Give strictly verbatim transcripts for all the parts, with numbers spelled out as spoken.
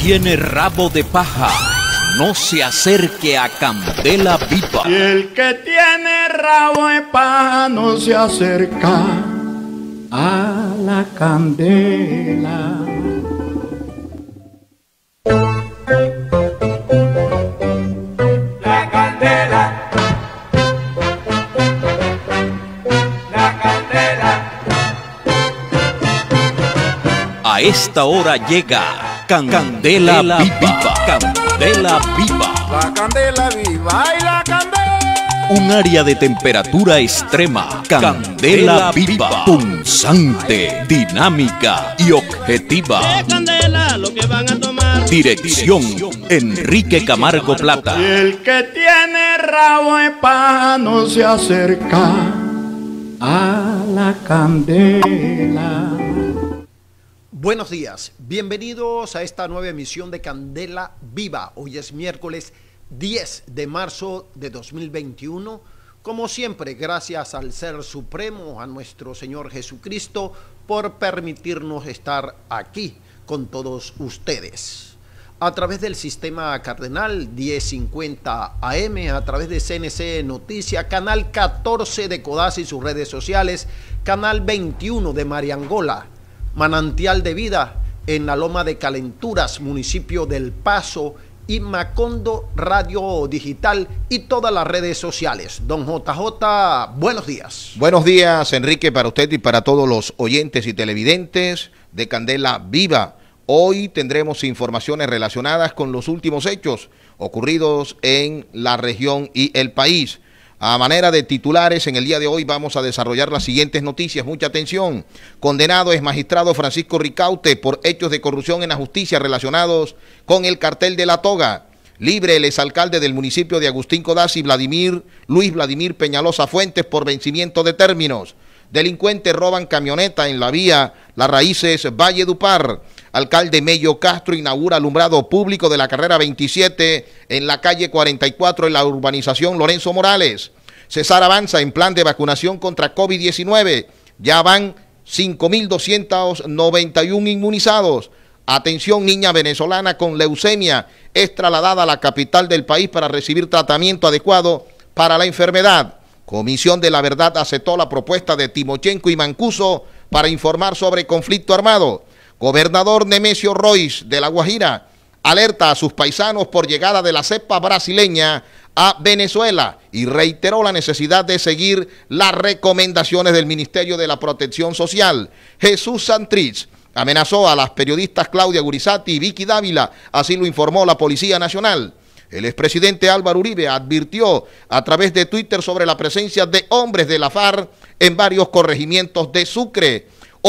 tiene rabo de paja no se acerque a candela viva. Y el que tiene rabo de paja no se acerca a la candela. La candela, la candela. A esta hora llega Candela, Candela Viva. Candela Viva. La candela viva y la candela. Un área de temperatura extrema. Candela, Candela Viva. Viva. Punzante, dinámica y objetiva. De candela lo que van a tomar. Dirección, Dirección Enrique Camargo Plata. Y el que tiene rabo de paja no se acerca a la candela. Buenos días, bienvenidos a esta nueva emisión de Candela Viva. Hoy es miércoles diez de marzo de dos mil veintiuno. Como siempre, gracias al Ser Supremo, a nuestro Señor Jesucristo, por permitirnos estar aquí con todos ustedes. A través del sistema cardenal diez cincuenta A M, a través de C N C Noticias, canal catorce de Codazzi y sus redes sociales, canal veintiuno de Mariangola, Manantial de Vida en la Loma de Calenturas, municipio del Paso, y Macondo Radio Digital y todas las redes sociales. Don J J, buenos días. Buenos días, Enrique, para usted y para todos los oyentes y televidentes de Candela Viva. Hoy tendremos informaciones relacionadas con los últimos hechos ocurridos en la región y el país. A manera de titulares, en el día de hoy vamos a desarrollar las siguientes noticias. Mucha atención. Condenado es magistrado Francisco Ricaute por hechos de corrupción en la justicia relacionados con el cartel de La Toga. Libre el exalcalde del municipio de Agustín Codazzi, Vladimir, Luis Vladimir Peñalosa Fuentes, por vencimiento de términos. Delincuentes roban camioneta en la vía Las Raíces, Valledupar. Alcalde Mello Castro inaugura alumbrado público de la carrera veintisiete en la calle cuarenta y cuatro en la urbanización Lorenzo Morales. Cesar avanza en plan de vacunación contra COVID diecinueve. Ya van cinco mil doscientos noventa y uno inmunizados. Atención, niña venezolana con leucemia es trasladada a la capital del país para recibir tratamiento adecuado para la enfermedad. Comisión de la Verdad aceptó la propuesta de Timochenko y Mancuso para informar sobre conflicto armado. Gobernador Nemesio Royce de La Guajira alerta a sus paisanos por llegada de la cepa brasileña a Venezuela y reiteró la necesidad de seguir las recomendaciones del Ministerio de la Protección Social. Jesús Santrich amenazó a las periodistas Claudia Gurizati y Vicky Dávila, así lo informó la Policía Nacional. El expresidente Álvaro Uribe advirtió a través de Twitter sobre la presencia de hombres de la FARC en varios corregimientos de Sucre.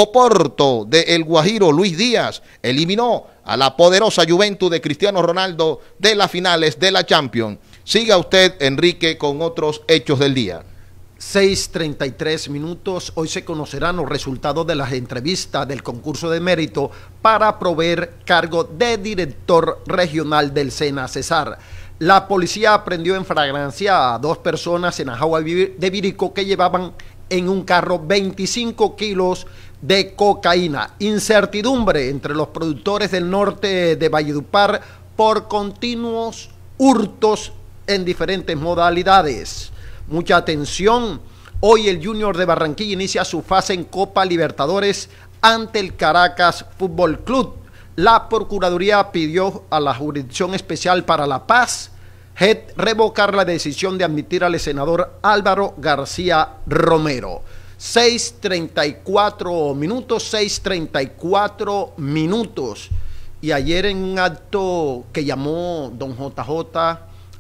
Oporto de El Guajiro, Luis Díaz, eliminó a la poderosa Juventud de Cristiano Ronaldo de las finales de la Champions. Siga usted, Enrique, con otros hechos del día. seis treinta y tres minutos. Hoy se conocerán los resultados de las entrevistas del concurso de mérito para proveer cargo de director regional del SENA Cesar. La policía aprendió en flagrancia a dos personas en Ajagua de Virico que llevaban en un carro veinticinco kilos de cocaína. Incertidumbre entre los productores del norte de Valledupar por continuos hurtos en diferentes modalidades. Mucha atención. Hoy el Junior de Barranquilla inicia su fase en Copa Libertadores ante el Caracas Fútbol Club. La Procuraduría pidió a la Jurisdicción Especial para la Paz J E D revocar la decisión de admitir al senador Álvaro García Romero. seis treinta y cuatro minutos, seis treinta y cuatro minutos. Y ayer en un acto que llamó don J J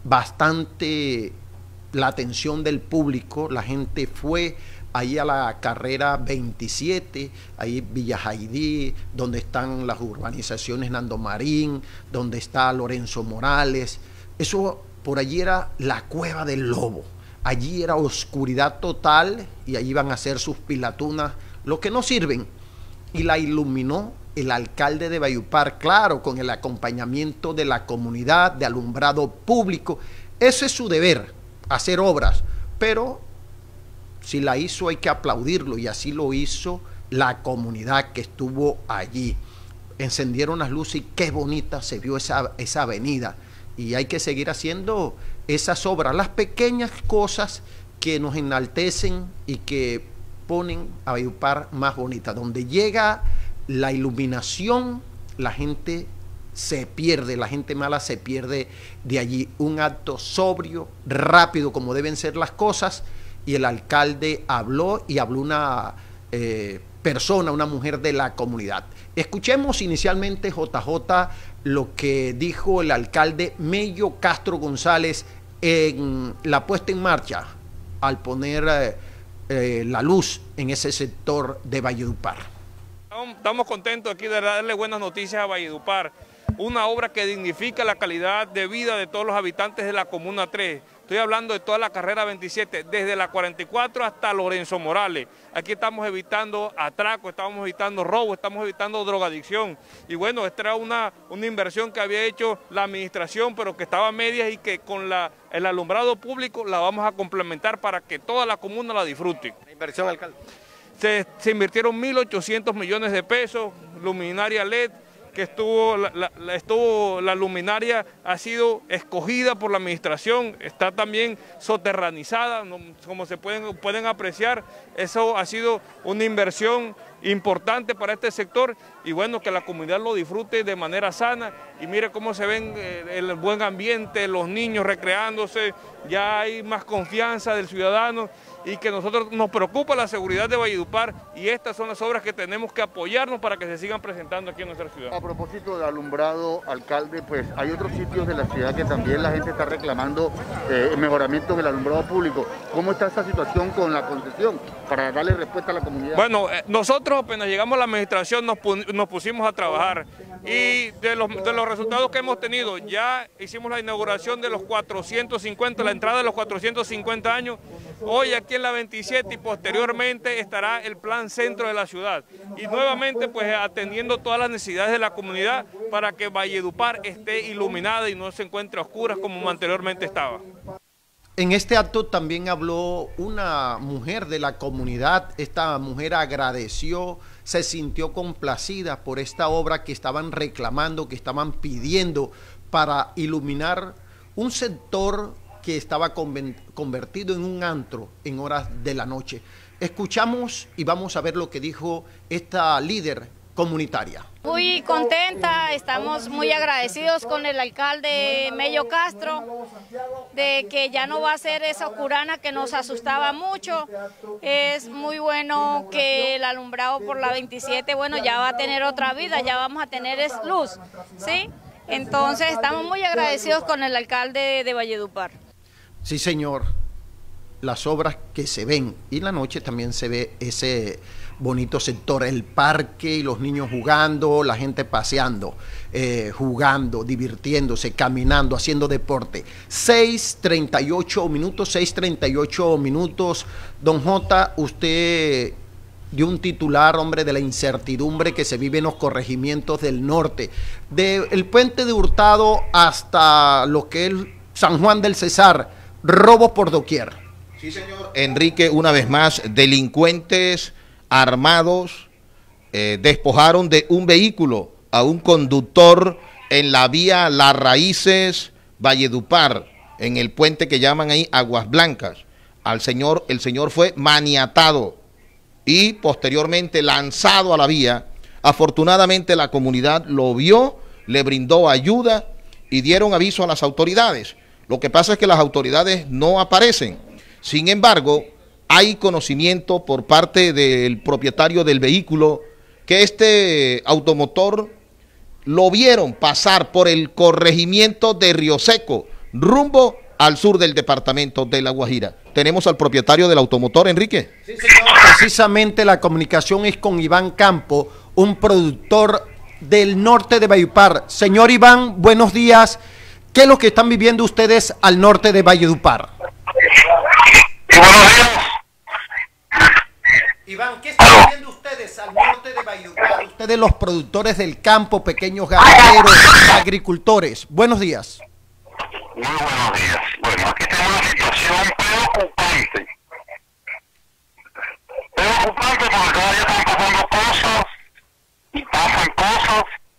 bastante la atención del público, la gente fue ahí a la carrera veintisiete, ahí Villa Jaidí, donde están las urbanizaciones Nando Marín, donde está Lorenzo Morales. Eso por allí era la Cueva del Lobo. Allí era oscuridad total y allí iban a hacer sus pilatunas, lo que no sirven. Y la iluminó el alcalde de Valledupar, claro, con el acompañamiento de la comunidad, de alumbrado público. Ese es su deber, hacer obras, pero si la hizo hay que aplaudirlo y así lo hizo la comunidad que estuvo allí. encendieron las luces y qué bonita se vio esa, esa avenida. Y hay que seguir haciendo esas obras, las pequeñas cosas que nos enaltecen y que ponen a Valledupar más bonita. Donde llega la iluminación, la gente se pierde, la gente mala se pierde de allí. Un acto sobrio, rápido, como deben ser las cosas, y el alcalde habló y habló una eh, persona, una mujer de la comunidad. Escuchemos inicialmente, J J, lo que dijo el alcalde Mello Castro González en la puesta en marcha al poner eh, eh, la luz en ese sector de Valledupar. Estamos contentos aquí de darle buenas noticias a Valledupar, una obra que dignifica la calidad de vida de todos los habitantes de la Comuna tres. Estoy hablando de toda la carrera veintisiete, desde la cuarenta y cuatro hasta Lorenzo Morales. Aquí estamos evitando atraco, estamos evitando robo, estamos evitando drogadicción. Y bueno, esta era una, una inversión que había hecho la administración, pero que estaba a medias y que con la, el alumbrado público la vamos a complementar para que toda la comuna la disfrute. ¿La inversión, alcalde? Se, se invirtieron mil ochocientos millones de pesos, luminaria L E D, que estuvo la, la, estuvo, la luminaria ha sido escogida por la administración, está también soterranizada, no, como se pueden, pueden apreciar, eso ha sido una inversión importante para este sector y bueno, que la comunidad lo disfrute de manera sana y mire cómo se ven eh, el buen ambiente, los niños recreándose, ya hay más confianza del ciudadano y que nosotros nos preocupa la seguridad de Valledupar y estas son las obras que tenemos que apoyarnos para que se sigan presentando aquí en nuestra ciudad. A propósito de alumbrado, alcalde, pues hay otros sitios de la ciudad que también la gente está reclamando eh, el mejoramiento del alumbrado público. ¿Cómo está esa situación con la concesión para darle respuesta a la comunidad? Bueno, eh, nosotros apenas llegamos a la administración nos, nos pusimos a trabajar y de los, de los resultados que hemos tenido, ya hicimos la inauguración de los cuatrocientos cincuenta, la entrada de los cuatrocientos cincuenta años, hoy aquí en la veintisiete y posteriormente estará el plan centro de la ciudad y nuevamente pues atendiendo todas las necesidades de la comunidad para que Valledupar esté iluminada y no se encuentre a oscuras como anteriormente estaba. En este acto también habló una mujer de la comunidad. Esta mujer agradeció, se sintió complacida por esta obra que estaban reclamando, que estaban pidiendo para iluminar un sector que estaba convertido en un antro en horas de la noche. Escuchamos y vamos a ver lo que dijo esta líder comunitaria. Muy contenta, estamos muy agradecidos con el alcalde Mello Castro de que ya no va a ser esa oscurana que nos asustaba mucho. Es muy bueno que el alumbrado por la veintisiete, bueno, ya va a tener otra vida, ya vamos a tener es luz, ¿sí? Entonces estamos muy agradecidos con el alcalde de Valledupar. Sí, señor, las obras que se ven y la noche también se ve ese bonito sector, el parque y los niños jugando, la gente paseando, eh, jugando, divirtiéndose, caminando, haciendo deporte. seis treinta y ocho minutos, seis treinta y ocho minutos. Don J, usted dio un titular, hombre, de la incertidumbre que se vive en los corregimientos del norte, del puente de Hurtado hasta lo que es San Juan del Cesar, robos por doquier. Sí, señor. Enrique, una vez más, delincuentes armados eh, despojaron de un vehículo a un conductor en la vía Las Raíces, Valledupar, en el puente que llaman ahí Aguas Blancas. Al señor, el señor fue maniatado y posteriormente lanzado a la vía. Afortunadamente la comunidad lo vio, le brindó ayuda y dieron aviso a las autoridades. Lo que pasa es que las autoridades no aparecen. Sin embargo, hay conocimiento por parte del propietario del vehículo que este automotor lo vieron pasar por el corregimiento de Río Seco, rumbo al sur del departamento de La Guajira. Tenemos al propietario del automotor, Enrique. Sí, señor. Precisamente la comunicación es con Iván Campo, un productor del norte de Valledupar. Señor Iván, buenos días. ¿Qué es lo que están viviendo ustedes al norte de Valledupar? Iván, ¿qué están viviendo ustedes al norte de Valledupar? Ustedes los productores del campo, pequeños ganaderos, agricultores. Buenos días. Muy buenos días. Bueno, aquí tenemos una situación preocupante. Preocupante porque cada día están pasando cosas y pasan cosas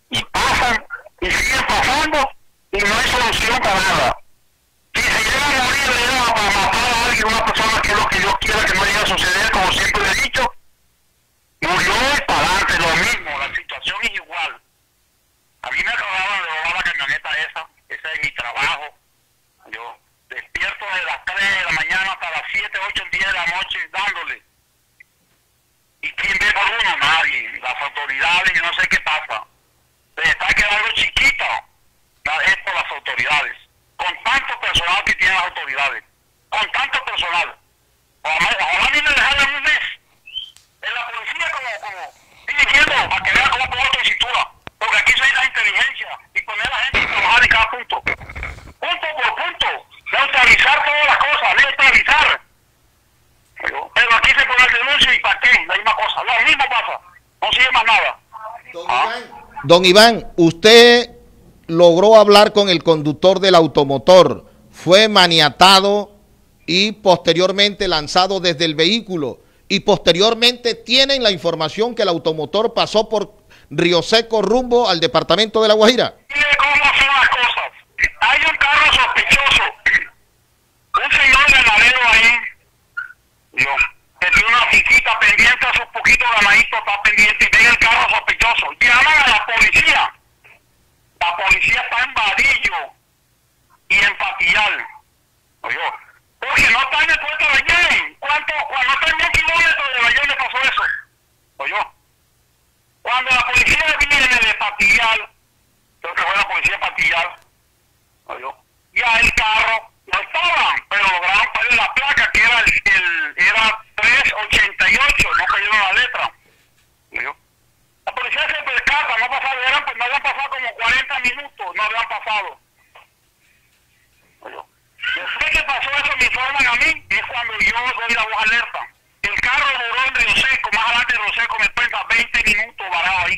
dije más nada. Don, ¿Ah? Iván, don Iván, usted logró hablar con el conductor del automotor, fue maniatado y posteriormente lanzado desde el vehículo, y posteriormente tienen la información que el automotor pasó por Río Seco rumbo al departamento de La Guajira. Mire cómo son las cosas. Hay un carro sospechoso, un señor ganadero ahí, Dios, que tiene una fichita pendiente, hace un poquito ganadito, está pendiente, y ven el carro sospechoso. Llaman a la policía. La policía está en Vadillo y en Patillal. Oye, porque no está en el puerto de Bayén. ¿Cuánto? Cuando está en un kilómetro de Bayén le pasó eso. Oye, cuando la policía viene de Patillal, creo que fue la policía de Patillal, oye, ya el carro no estaban, pero lograron poner la placa que era el, el era tres ochenta y ocho, no cayeron la letra. Oye, la policía se percata, no pasaron, eran, pues no habían pasado como cuarenta minutos, no habían pasado. Oye, después que pasó eso me informan a mí, es cuando yo doy la voz alerta. El carro duró en Río Seco, más adelante de Río Seco me cuenta veinte minutos varado ahí.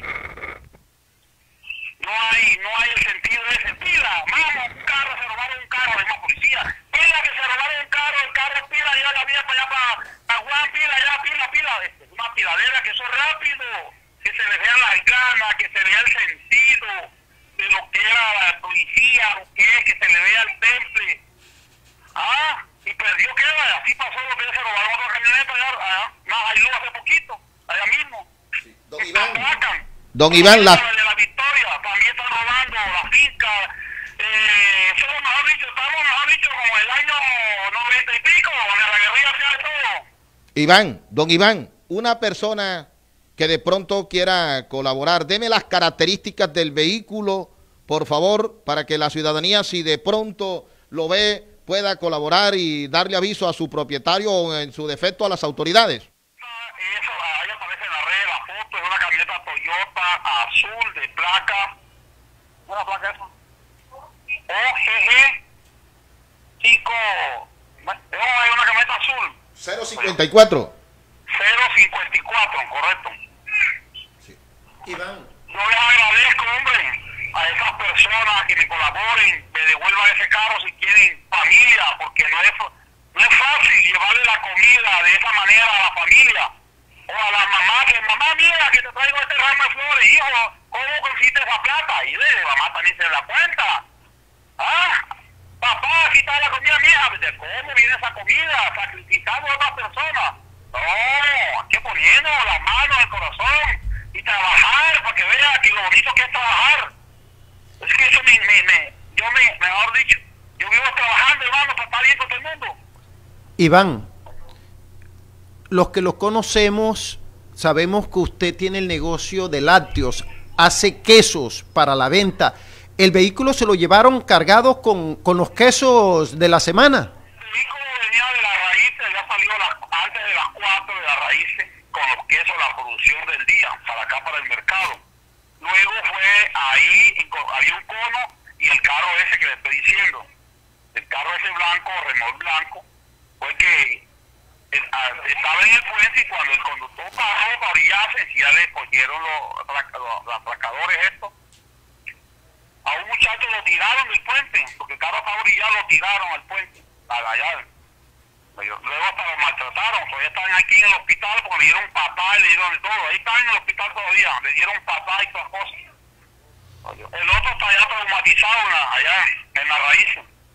No hay, no hay el sentido de ese. Pila, mano, un carro, se robaron un carro, es más policía. Pila que se robaron un carro, el carro pila, ya la vía para allá, para, para Juan, pila, ya, pila, pila. Es una piladera que eso es rápido, que se le vean las ganas, que se vea el sentido de lo que era la policía, lo que es, que se le vea el temple. Ah, y perdió que así pasó lo que se robaron otra camioneta allá, allá, nada, hay luz hace poquito, allá mismo. Sí. Don Iván, atracan. Don Iván, la... de la Victoria, también están robando la finca, eh, eso mejor dicho, estamos mejor dicho como el año noventa y pico, donde la guerrilla hacía de todo. Iván, don Iván, una persona que de pronto quiera colaborar, deme las características del vehículo, por favor, para que la ciudadanía, si de pronto lo ve, pueda colaborar y darle aviso a su propietario o en su defecto a las autoridades. Eso, ahí aparece en la red la foto, es una camioneta Toyota azul de placa, ¿una placa esa? O G G cinco, bueno, es una camioneta azul. cero cincuenta y cuatro. cero cincuenta y cuatro, correcto. Sí. Iván. Yo les agradezco, hombre, a esas personas que me colaboren, me devuelvan ese carro si quieren familia, porque no es, no es fácil llevarle la comida de esa manera a la familia. O a la mamá, que mamá, mira, que te traigo este ramo de flores, hijo, ¿cómo consiste esa plata? Y de mamá también se da cuenta. Ah, papá, aquí está la comida mía, ¿de cómo viene esa comida? Sacrificando a otras personas. No, hay que poniendo las manos en el corazón y trabajar para que vea que lo bonito que es trabajar. Es que eso me, me, me yo me, mejor dicho, yo vivo trabajando, hermano, para estar bien con todo el mundo. Iván, los que lo conocemos, sabemos que usted tiene el negocio de lácteos, hace quesos para la venta. ¿El vehículo se lo llevaron cargado con, con los quesos de la semana? El vehículo venía de las raíces, ya salió la, antes de las cuatro de las raíces, con los quesos, la producción del día, para acá, para el mercado. Luego fue ahí, había un cono y el carro ese que le estoy diciendo, el carro ese blanco, remolque blanco, fue que el, a, estaba en el puente y cuando el conductor paró para orillarse, ya le cogieron los, los, los atracadores estos. A un muchacho lo tiraron del puente, porque el carro estaba orillado, lo tiraron al puente, allá. Luego hasta lo maltrataron, todavía están aquí en el hospital porque le dieron papá y le dieron de todo. Ahí están en el hospital todavía, le dieron papá y todas cosas. El otro está allá traumatizado allá en la raíz.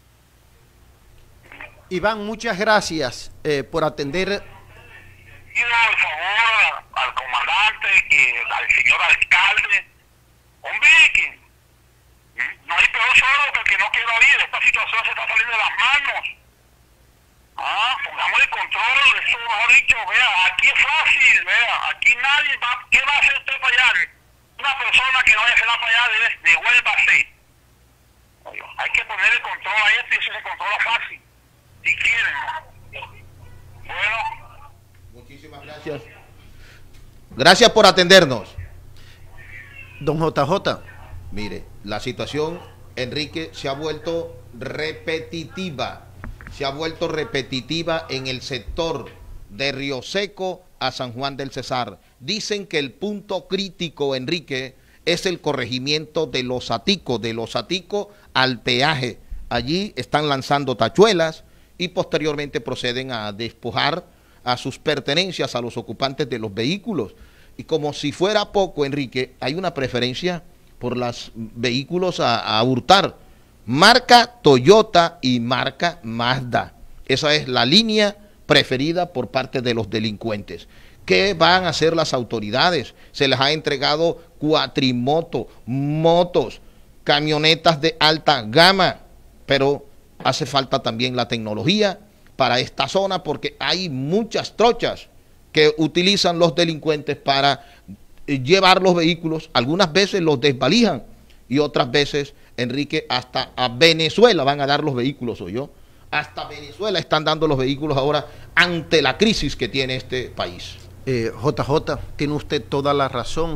Iván, muchas gracias eh, por atender. Pido el favor al comandante, que, al señor alcalde, hombre, que no hay peor solo que el que no quiera oír. Esta situación se está saliendo de las manos. Ah, pongamos el control, eso mejor dicho, vea, aquí es fácil, vea, aquí nadie va, ¿qué va a hacer usted para allá? Una persona que no vaya a hacer para allá, debe, devuélvase. Hay que poner el control a esto y eso se controla fácil, si quieren, ¿no? Bueno. Muchísimas gracias. Gracias por atendernos. Don J J. Mire, la situación, Enrique, se ha vuelto repetitiva. Se ha vuelto repetitiva en el sector de Río Seco a San Juan del Cesar. Dicen que el punto crítico, Enrique, es el corregimiento de Los Aticos, de Los Aticos al peaje. Allí están lanzando tachuelas y posteriormente proceden a despojar a sus pertenencias a los ocupantes de los vehículos. Y como si fuera poco, Enrique, hay una preferencia por los vehículos a, a hurtar. Marca Toyota y marca Mazda. Esa es la línea preferida por parte de los delincuentes. ¿Qué van a hacer las autoridades? Se les ha entregado cuatrimotos, motos, camionetas de alta gama, pero hace falta también la tecnología para esta zona porque hay muchas trochas que utilizan los delincuentes para llevar los vehículos. Algunas veces los desvalijan y otras veces, Enrique, hasta a Venezuela van a dar los vehículos, ¿oyó? Hasta Venezuela están dando los vehículos ahora ante la crisis que tiene este país. Eh, J J, tiene usted toda la razón.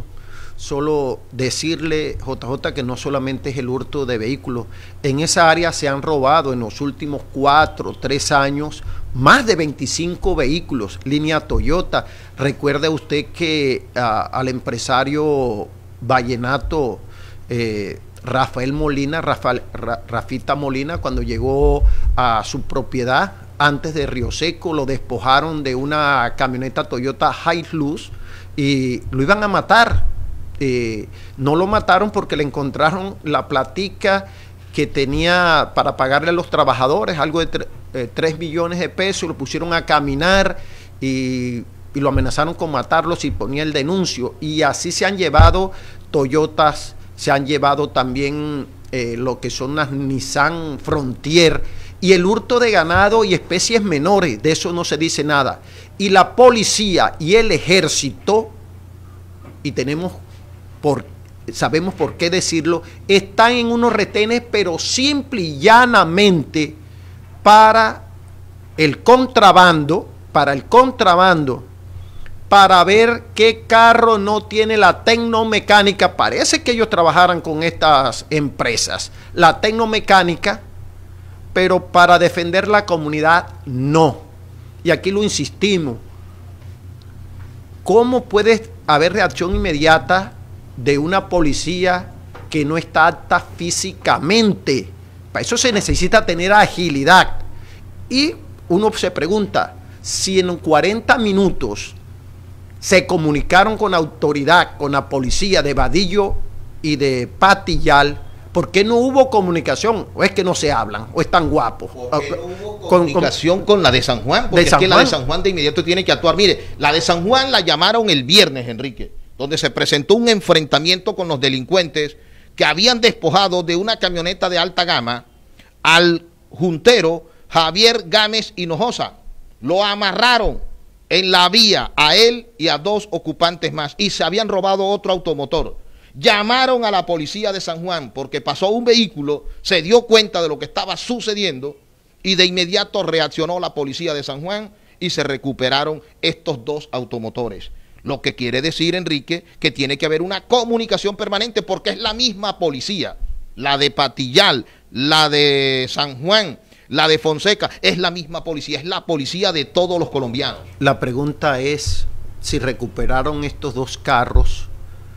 Solo decirle, J J, que no solamente es el hurto de vehículos. En esa área se han robado en los últimos cuatro, tres años más de veinticinco vehículos, línea Toyota. Recuerde usted que uh, al empresario vallenato eh, Rafael Molina, Rafael, Ra, Rafita Molina, cuando llegó a su propiedad antes de Río Seco, lo despojaron de una camioneta Toyota Hilux y lo iban a matar. Eh, no lo mataron porque le encontraron la platica que tenía para pagarle a los trabajadores, algo de tre eh, tres millones de pesos, lo pusieron a caminar y, y lo amenazaron con matarlo si ponía el denuncio. Y así se han llevado Toyotas, se han llevado también eh, lo que son las Nissan Frontier, y el hurto de ganado y especies menores, de eso no se dice nada. Y la policía y el ejército, y tenemos por, sabemos por qué decirlo, están en unos retenes, pero simple y llanamente para el contrabando, para el contrabando, para ver qué carro no tiene la tecnomecánica. Parece que ellos trabajaran con estas empresas, la tecnomecánica, pero para defender la comunidad no. Y aquí lo insistimos. ¿Cómo puede haber reacción inmediata de una policía que no está apta físicamente? Para eso se necesita tener agilidad. Y uno se pregunta, si en cuarenta minutos se comunicaron con la autoridad, con la policía de Vadillo y de Patillal, ¿por qué no hubo comunicación? ¿O es que no se hablan? ¿O están guapos? ¿Por qué no hubo comunicación con, con, con la de San Juan? Porque es que la de San Juan de inmediato tiene que actuar. Mire, la de San Juan la llamaron el viernes, Enrique, donde se presentó un enfrentamiento con los delincuentes que habían despojado de una camioneta de alta gama al juntero Javier Gámez Hinojosa. Lo amarraron en la vía a él y a dos ocupantes más y se habían robado otro automotor. Llamaron a la policía de San Juan porque pasó un vehículo, se dio cuenta de lo que estaba sucediendo y de inmediato reaccionó la policía de San Juan y se recuperaron estos dos automotores. Lo que quiere decir, Enrique, que tiene que haber una comunicación permanente porque es la misma policía, la de Patillal, la de San Juan, la de Fonseca, es la misma policía, es la policía de todos los colombianos. La pregunta es si recuperaron estos dos carros.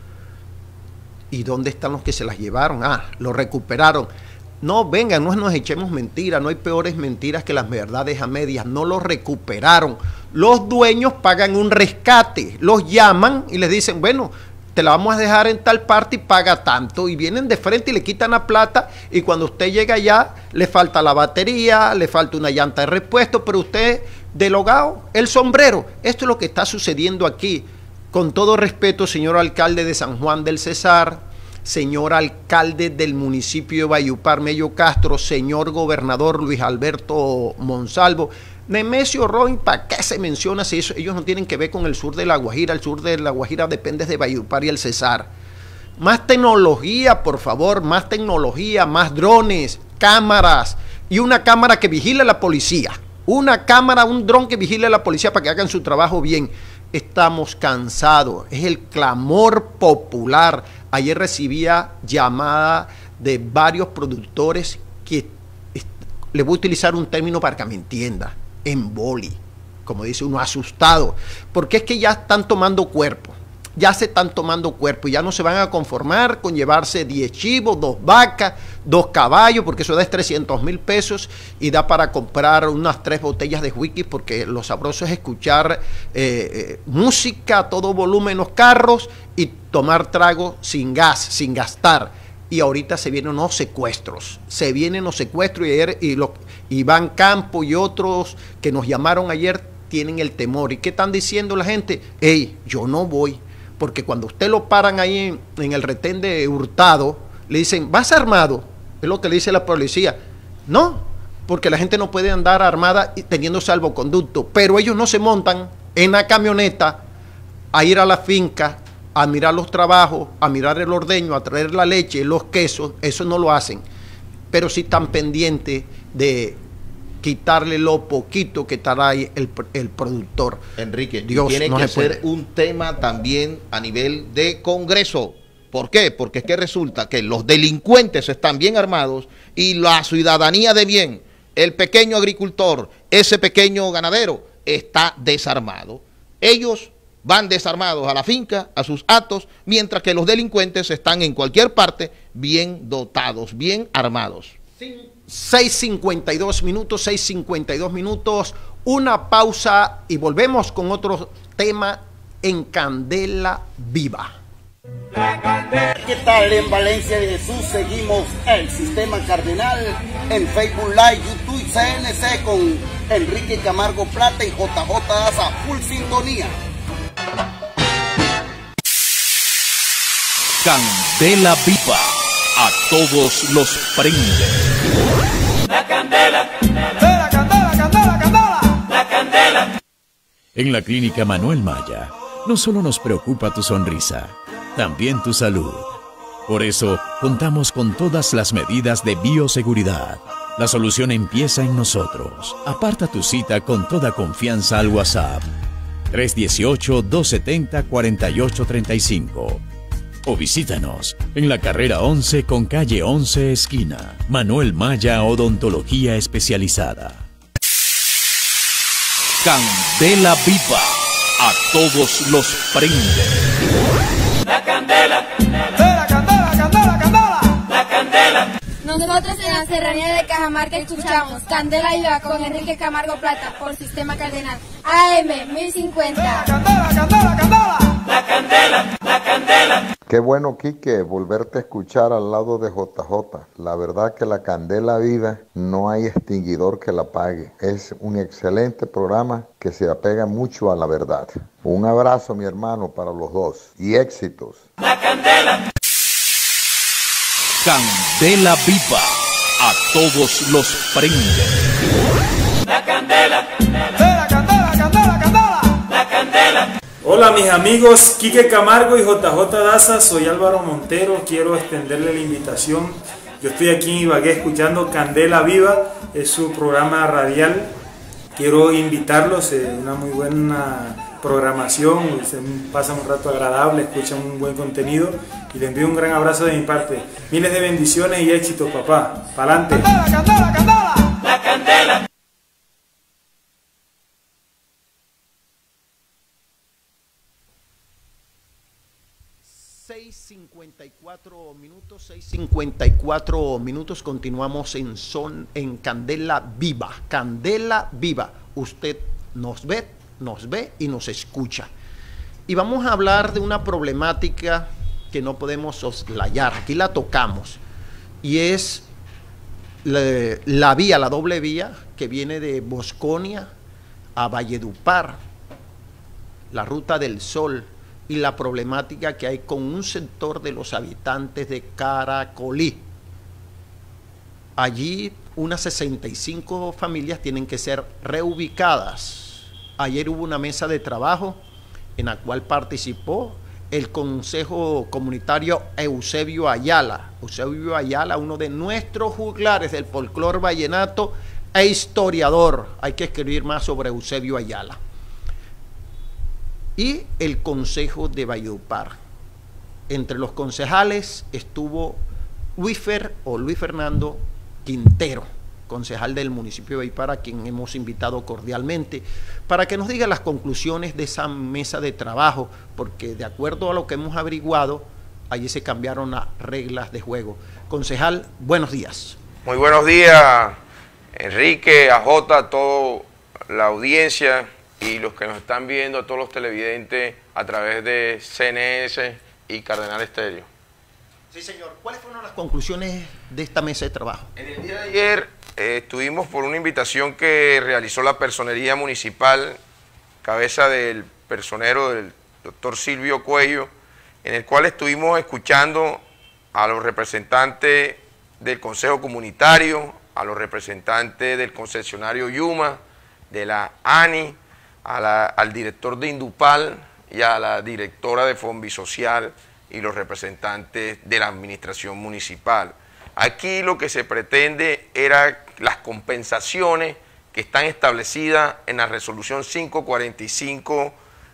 ¿Y dónde están los que se las llevaron? Ah, los recuperaron. No, venga, no nos echemos mentiras, no hay peores mentiras que las verdades a medias. No los recuperaron. Los dueños pagan un rescate, los llaman y les dicen, bueno, te la vamos a dejar en tal parte y paga tanto. Y vienen de frente y le quitan la plata y cuando usted llega allá, le falta la batería, le falta una llanta de repuesto, pero usted, del hogao, el sombrero. Esto es lo que está sucediendo aquí. Con todo respeto, señor alcalde de San Juan del Cesar, señor alcalde del municipio de Valledupar, Mello Castro, señor gobernador Luis Alberto Monsalvo, Nemesio Roin, ¿para qué se menciona si eso? Ellos no tienen que ver con el sur de La Guajira? El sur de La Guajira depende de Valledupar y el Cesar. Más tecnología, por favor, más tecnología, más drones, cámaras y una cámara que vigile a la policía. Una cámara, un dron que vigile a la policía para que hagan su trabajo bien. Estamos cansados, es el clamor popular. Ayer recibía llamada de varios productores que, le voy a utilizar un término para que me entienda, emboli. como dice uno, asustado, porque es que ya están tomando cuerpo, ya se están tomando cuerpo y ya no se van a conformar con llevarse diez chivos, dos vacas, dos caballos, porque eso da trescientos mil pesos y da para comprar unas tres botellas de whisky, porque lo sabroso es escuchar eh, eh, música a todo volumen en los carros y tomar trago sin gas, sin gastar. Y ahorita se vienen los secuestros, se vienen los secuestros y ayer y los, Iván Campo y otros que nos llamaron ayer tienen el temor. ¿Y qué están diciendo la gente? Ey, yo no voy, porque cuando usted lo paran ahí en, en el retén de Hurtado, le dicen, ¿vas armado? Es lo que le dice la policía. No, porque la gente no puede andar armada y teniendo salvoconducto, pero ellos no se montan en la camioneta a ir a la finca, a mirar los trabajos, a mirar el ordeño, a traer la leche, los quesos, eso no lo hacen, pero sí están pendientes de quitarle lo poquito que trae el, el productor. Enrique, Dios, tiene no que se puede. ser un tema también a nivel de Congreso. ¿Por qué? Porque es que resulta que los delincuentes están bien armados y la ciudadanía de bien, el pequeño agricultor, ese pequeño ganadero, está desarmado. Ellos van desarmados a la finca, a sus actos, mientras que los delincuentes están en cualquier parte bien dotados, bien armados. seis cincuenta y dos minutos, seis cincuenta y dos minutos, una pausa y volvemos con otro tema en Candela Viva. ¿Qué tal en Valencia y Jesús? Seguimos el Sistema Cardenal en Facebook Live, YouTube y C N C con Enrique Camargo Plata y J J Daza, full sintonía. Candela Viva, a todos los prende. La candela, candela, candela, candela, candela, la candela. En la Clínica Manuel Maya, no solo nos preocupa tu sonrisa, también tu salud. Por eso, contamos con todas las medidas de bioseguridad. La solución empieza en nosotros. Aparta tu cita con toda confianza al WhatsApp tres uno ocho, dos siete cero, cuatro ocho tres cinco o visítanos en la carrera once con calle once esquina. Manuel Maya Odontología Especializada. Candela Viva, a todos los prende. La candela, candela, candela, candela, candela, la candela. Nosotros en la Serranía de Cajamarca escuchamos Candela Viva con Enrique Camargo Plata por Sistema Cardenal A M mil cincuenta. Candela, candela, candela, la candela, la candela. Qué bueno, Quique, volverte a escuchar al lado de J J. La verdad que la Candela Viva no hay extinguidor que la apague. Es un excelente programa que se apega mucho a la verdad. Un abrazo, mi hermano, para los dos y éxitos. La candela. Candela Viva, a todos los prende. La candela, candela, candela, candela, candela, la candela. Hola mis amigos, Quique Camargo y J J Daza, soy Álvaro Montero, quiero extenderle la invitación. Yo estoy aquí en Ibagué escuchando Candela Viva, es su programa radial. Quiero invitarlos, es una muy buena programación, se pasan un rato agradable, escuchan un buen contenido y les envío un gran abrazo de mi parte. Miles de bendiciones y éxitos, papá. ¡Pa'lante! Candela, candela, candela, la candela. seis cincuenta y cuatro minutos, seis cincuenta y cuatro minutos, continuamos en son en Candela Viva, Candela Viva. Usted nos ve, nos ve y nos escucha. Y vamos a hablar de una problemática que no podemos soslayar, aquí la tocamos, y es la, la vía, la doble vía que viene de Bosconia a Valledupar, la Ruta del Sol, y la problemática que hay con un sector de los habitantes de Caracolí. Allí unas sesenta y cinco familias tienen que ser reubicadas. Ayer hubo una mesa de trabajo en la cual participó el Consejo Comunitario Eusebio Ayala. Eusebio Ayala, uno de nuestros juglares del folclor vallenato e historiador. Hay que escribir más sobre Eusebio Ayala. Y el Consejo de Valledupar. Entre los concejales estuvo Luis Fer o Luis Fernando Quintero, concejal del municipio de Baipara, a quien hemos invitado cordialmente, para que nos diga las conclusiones de esa mesa de trabajo, porque de acuerdo a lo que hemos averiguado, allí se cambiaron las reglas de juego. Concejal, buenos días. Muy buenos días, Enrique, a Jota, a toda la audiencia y los que nos están viendo, a todos los televidentes a través de C N S y Cardenal Estéreo. Sí, señor. ¿Cuáles fueron las conclusiones de esta mesa de trabajo? En el día de ayer eh, estuvimos por una invitación que realizó la Personería Municipal, cabeza del personero del doctor Silvio Cuello, en el cual estuvimos escuchando a los representantes del Consejo Comunitario, a los representantes del concesionario Yuma, de la ANI, a la, al director de Indupal y a la directora de Fonbisocial y los representantes de la administración municipal. Aquí lo que se pretende era las compensaciones que están establecidas en la resolución quinientos cuarenta y cinco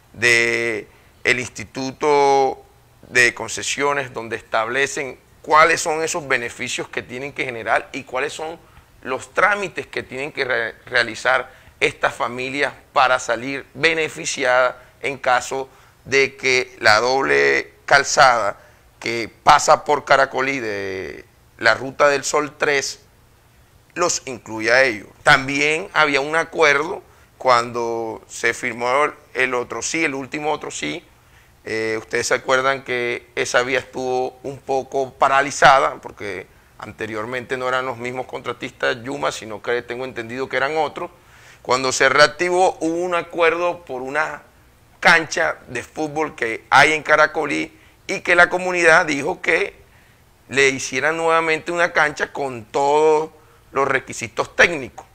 del Instituto de Concesiones, donde establecen cuáles son esos beneficios que tienen que generar y cuáles son los trámites que tienen que re realizar estas familias para salir beneficiadas en caso de que la doble calzada que pasa por Caracolí de la Ruta del Sol tres los incluye a ellos. También había un acuerdo cuando se firmó el otro sí, el último otro sí. Eh, ustedes se acuerdan que esa vía estuvo un poco paralizada porque anteriormente no eran los mismos contratistas Yuma, sino que tengo entendido que eran otros. Cuando se reactivó hubo un acuerdo por una cancha de fútbol que hay en Caracolí y que la comunidad dijo que le hicieran nuevamente una cancha con todos los requisitos técnicos.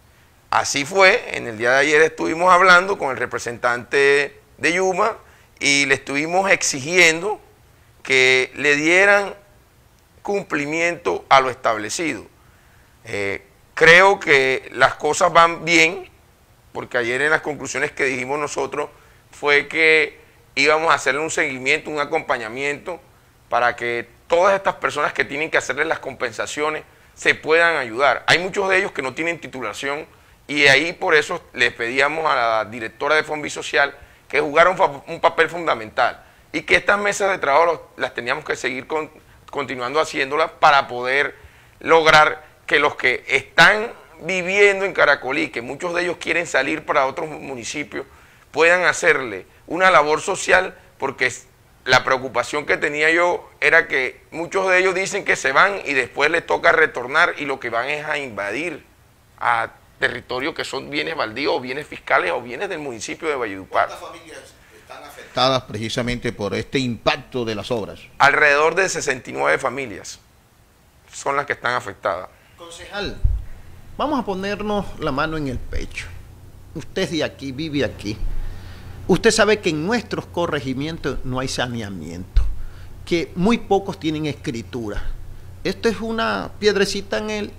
Así fue, en el día de ayer estuvimos hablando con el representante de Yuma y le estuvimos exigiendo que le dieran cumplimiento a lo establecido. Eh, creo que las cosas van bien, porque ayer en las conclusiones que dijimos nosotros fue que íbamos a hacerle un seguimiento, un acompañamiento, para que todas estas personas que tienen que hacerles las compensaciones se puedan ayudar. Hay muchos de ellos que no tienen titulación y ahí por eso les pedíamos a la directora de Fonbisocial que jugara un, un papel fundamental y que estas mesas de trabajo las teníamos que seguir con, continuando haciéndolas para poder lograr que los que están viviendo en Caracolí, que muchos de ellos quieren salir para otros municipios, puedan hacerle una labor social, porque la preocupación que tenía yo era que muchos de ellos dicen que se van y después les toca retornar y lo que van es a invadir a territorios que son bienes baldíos o bienes fiscales o bienes del municipio de Valledupar. ¿Cuántas familias están afectadas precisamente por este impacto de las obras? Alrededor de sesenta y nueve familias son las que están afectadas. Concejal, vamos a ponernos la mano en el pecho. Usted es de aquí, vive aquí. Usted sabe que en nuestros corregimientos no hay saneamiento, que muy pocos tienen escritura. Esto es una piedrecita en el,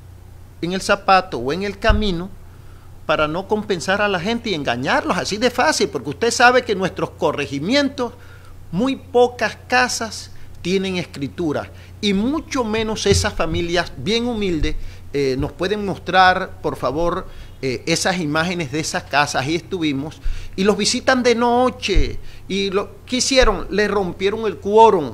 en el zapato o en el camino para no compensar a la gente y engañarlos, así de fácil, porque usted sabe que en nuestros corregimientos muy pocas casas tienen escritura y mucho menos esas familias bien humildes. Eh, nos pueden mostrar, por favor, eh, esas imágenes de esas casas. Ahí estuvimos y los visitan de noche y lo, ¿qué hicieron? Le rompieron el quórum,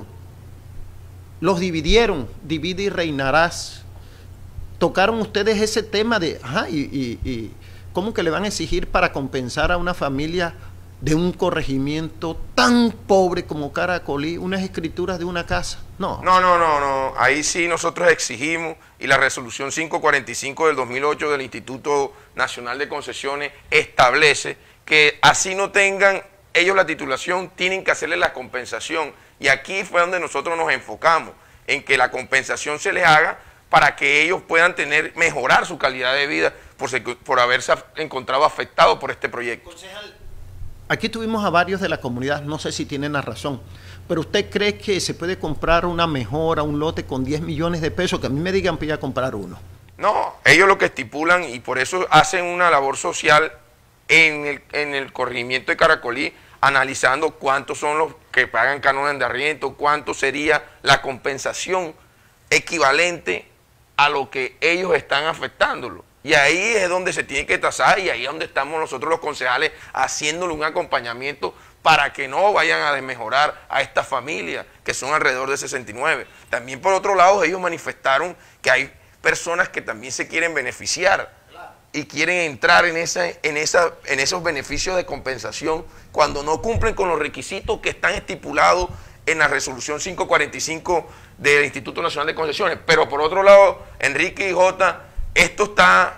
los dividieron, divide y reinarás. Tocaron ustedes ese tema de, ajá, y, y, y ¿cómo que le van a exigir para compensar a una familia de un corregimiento tan pobre como Caracolí unas escrituras de una casa? No. No, no, no, no. Ahí sí nosotros exigimos, y la resolución quinientos cuarenta y cinco del dos mil ocho del Instituto Nacional de Concesiones establece que así no tengan ellos la titulación, tienen que hacerle la compensación. Y aquí fue donde nosotros nos enfocamos, en que la compensación se les haga para que ellos puedan tener, mejorar su calidad de vida por, por haberse encontrado afectados por este proyecto. Concejal, aquí tuvimos a varios de la comunidad, no sé si tienen la razón, pero ¿usted cree que se puede comprar una mejora, un lote con diez millones de pesos? Que a mí me digan que voy a comprar uno. No, ellos lo que estipulan, y por eso hacen una labor social en el, en el corregimiento de Caracolí, analizando cuántos son los que pagan cánones de arriendo, cuánto sería la compensación equivalente a lo que ellos están afectándolo. Y ahí es donde se tiene que tasar y ahí es donde estamos nosotros los concejales haciéndole un acompañamiento para que no vayan a desmejorar a estas familias, que son alrededor de sesenta y nueve. También por otro lado ellos manifestaron que hay personas que también se quieren beneficiar y quieren entrar en, esa, en, esa, en esos beneficios de compensación cuando no cumplen con los requisitos que están estipulados en la resolución quinientos cuarenta y cinco del Instituto Nacional de Concesiones. Pero por otro lado, Enrique y Jota, esto está,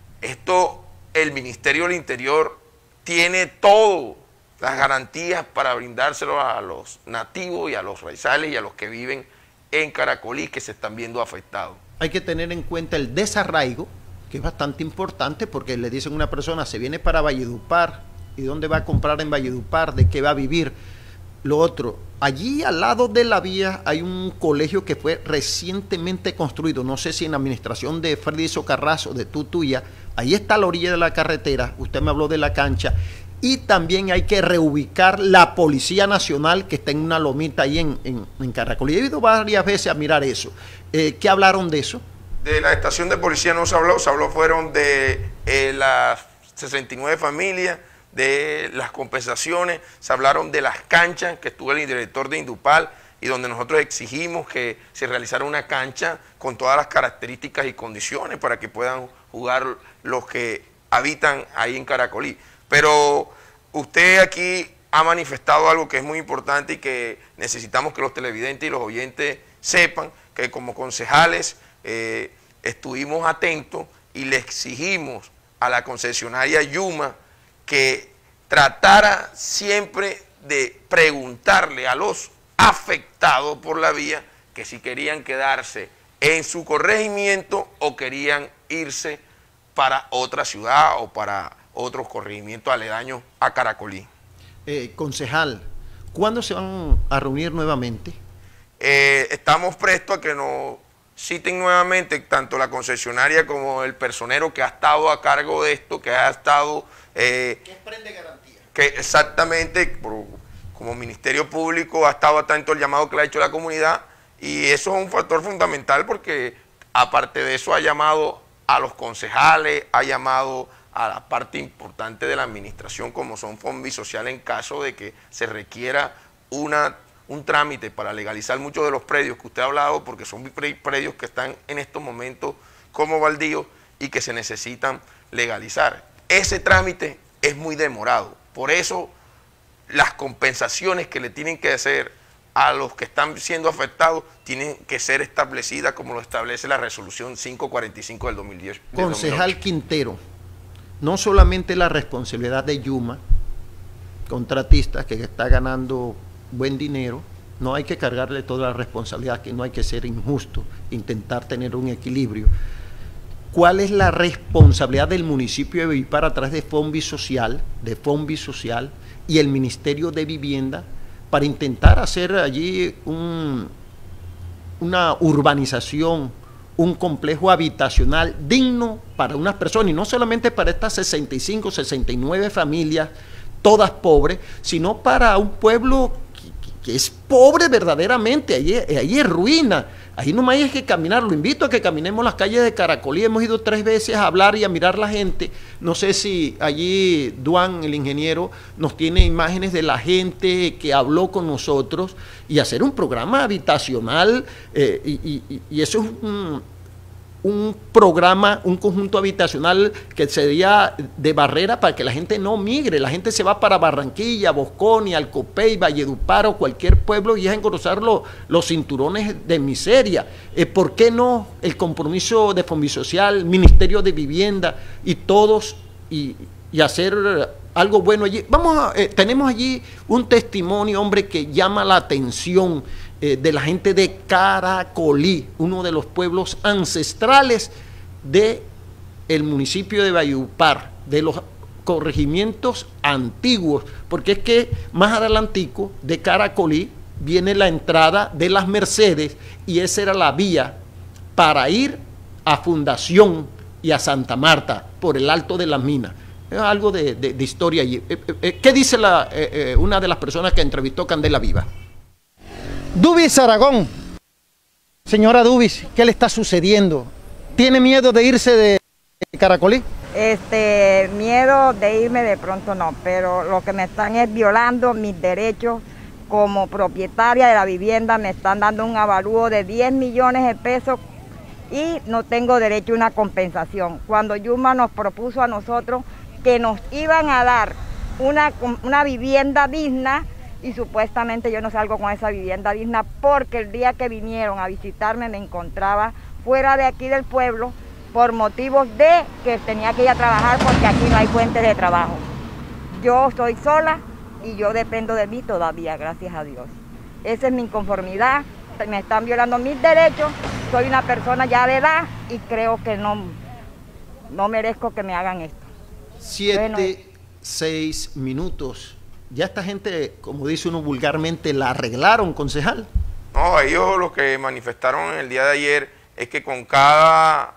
esto, el Ministerio del Interior tiene todas las garantías para brindárselo a los nativos y a los raizales y a los que viven en Caracolí que se están viendo afectados. Hay que tener en cuenta el desarraigo, que es bastante importante porque le dicen a una persona, se viene para Valledupar, ¿y dónde va a comprar en Valledupar? ¿De qué va a vivir? Lo otro, allí al lado de la vía hay un colegio que fue recientemente construido, no sé si en la administración de Freddy Socarrazo, de Tutuya, ahí está a la orilla de la carretera, usted me habló de la cancha, y también hay que reubicar la Policía Nacional que está en una lomita ahí en, en, en Caracolí. He ido varias veces a mirar eso. Eh, ¿Qué hablaron de eso? De la estación de policía no se habló, se habló fueron de eh, las sesenta y nueve familias, de las compensaciones, se hablaron de las canchas, que estuvo el director de Indupal, y donde nosotros exigimos que se realizara una cancha con todas las características y condiciones para que puedan jugar los que habitan ahí en Caracolí. Pero usted aquí ha manifestado algo que es muy importante y que necesitamos que los televidentes y los oyentes sepan, que como concejales eh, estuvimos atentos y le exigimos a la concesionaria Yuma que tratara siempre de preguntarle a los afectados por la vía que si querían quedarse en su corregimiento o querían irse para otra ciudad o para otros corregimientos aledaños a Caracolí. Eh, concejal, ¿cuándo se van a reunir nuevamente? Eh, estamos prestos a que nos citen nuevamente tanto la concesionaria como el personero que ha estado a cargo de esto, que ha estado... Eh, ¿Qué prende garantía? Que exactamente, por, como Ministerio Público, ha estado atento al llamado que le ha hecho la comunidad, y eso es un factor fundamental porque aparte de eso ha llamado a los concejales, ha llamado a la parte importante de la administración como son Fombi Social en caso de que se requiera una, un trámite para legalizar muchos de los predios que usted ha hablado, porque son predios que están en estos momentos como baldíos y que se necesitan legalizar. Ese trámite es muy demorado, por eso las compensaciones que le tienen que hacer a los que están siendo afectados tienen que ser establecidas como lo establece la resolución quinientos cuarenta y cinco del dos mil diez. Concejal Quintero, no solamente la responsabilidad de Yuma, contratista que está ganando buen dinero, no hay que cargarle toda la responsabilidad, que no hay que ser injusto, intentar tener un equilibrio. ¿Cuál es la responsabilidad del municipio de Valledupar a través de Fombi Social, de Fombi Social y el Ministerio de Vivienda para intentar hacer allí un, una urbanización, un complejo habitacional digno para unas personas, y no solamente para estas sesenta y cinco, sesenta y nueve familias, todas pobres, sino para un pueblo que, que es pobre verdaderamente, ahí, ahí es ruina, ahí nomás hay que caminar. Lo invito a que caminemos las calles de Caracolí, hemos ido tres veces a hablar y a mirar la gente, no sé si allí Duan, el ingeniero, nos tiene imágenes de la gente que habló con nosotros, y hacer un programa habitacional, eh, y, y, y eso es un, un programa, un conjunto habitacional que sería de barrera para que la gente no migre. La gente se va para Barranquilla, Bosconia, Alcopey, Valledupar o cualquier pueblo y es engrosar los, los cinturones de miseria. Eh, ¿Por qué no el compromiso de Fombi Social, Ministerio de Vivienda y todos y, y hacer algo bueno allí? Vamos a, eh, tenemos allí un testimonio, hombre, que llama la atención eh, de la gente de Caracolí, uno de los pueblos ancestrales del municipio de Valledupar, de los corregimientos antiguos, porque es que más adelantico de Caracolí viene la entrada de Las Mercedes y esa era la vía para ir a Fundación y a Santa Marta por el Alto de las Minas. Es algo de, de, de historia allí. ¿Qué dice la, eh, eh, una de las personas que entrevistó Candela Viva? Dubis Aragón. Señora Dubis, ¿qué le está sucediendo ¿Tiene miedo de irse de Caracolí? Este, miedo de irme de pronto no, pero lo que me están es violando mis derechos como propietaria de la vivienda, me están dando un avalúo de diez millones de pesos y no tengo derecho a una compensación. Cuando Yuma nos propuso a nosotros que nos iban a dar una, una vivienda digna, y supuestamente yo no salgo con esa vivienda digna porque el día que vinieron a visitarme me encontraba fuera de aquí del pueblo por motivos de que tenía que ir a trabajar porque aquí no hay fuentes de trabajo. Yo soy sola y yo dependo de mí todavía, gracias a Dios. Esa es mi inconformidad, me están violando mis derechos, soy una persona ya de edad y creo que no, no merezco que me hagan esto. Siete, bueno, seis minutos. Ya esta gente, como dice uno vulgarmente, la arreglaron, concejal. No, ellos lo que manifestaron el día de ayer es que con cada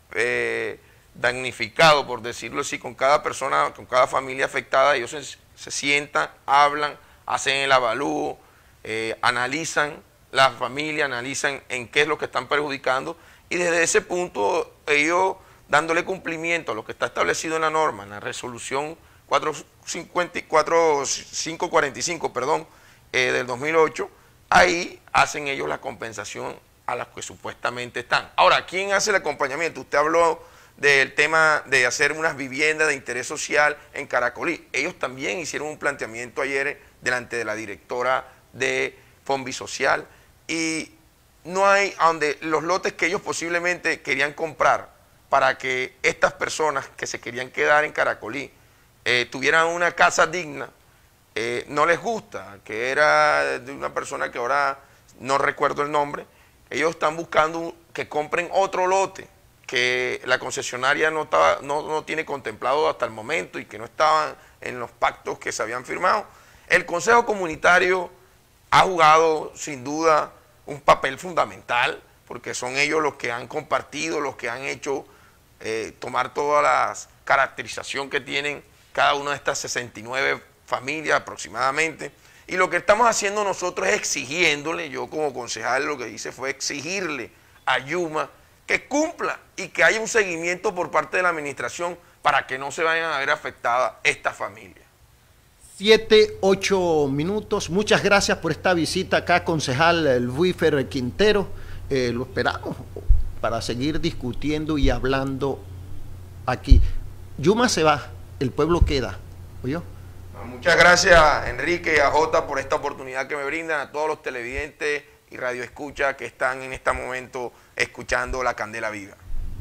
eh, damnificado, por decirlo así, con cada persona, con cada familia afectada, ellos se, se sientan, hablan, hacen el avalúo, eh, analizan la familia, analizan en qué es lo que están perjudicando y desde ese punto ellos dándole cumplimiento a lo que está establecido en la norma, en la resolución cuatrocientos cuarenta y cinco perdón, eh, del dos mil ocho, ahí hacen ellos la compensación a las que supuestamente están. Ahora, ¿quién hace el acompañamiento? Usted habló del tema de hacer unas viviendas de interés social en Caracolí. Ellos también hicieron un planteamiento ayer delante de la directora de Fombi Social y no hay, donde los lotes que ellos posiblemente querían comprar para que estas personas que se querían quedar en Caracolí eh, tuvieran una casa digna, eh, no les gusta, que era de una persona que ahora no recuerdo el nombre. Ellos están buscando que compren otro lote que la concesionaria no, estaba, no, no tiene contemplado hasta el momento y que no estaban en los pactos que se habían firmado. El Consejo Comunitario ha jugado sin duda un papel fundamental porque son ellos los que han compartido, los que han hecho eh, tomar toda la caracterización que tienen cada una de estas sesenta y nueve familias aproximadamente. Y lo que estamos haciendo nosotros es exigiéndole, yo como concejal lo que hice fue exigirle a Yuma que cumpla y que haya un seguimiento por parte de la administración para que no se vayan a ver afectadas estas familias. Siete, ocho minutos. Muchas gracias por esta visita acá, concejal Luífer Quintero. Eh, lo esperamos para seguir discutiendo y hablando aquí. Yuma se va, el pueblo queda. ¿Oyó? Muchas gracias, Enrique y a Jota, por esta oportunidad que me brindan, a todos los televidentes y radioescuchas que están en este momento escuchando La Candela Viva.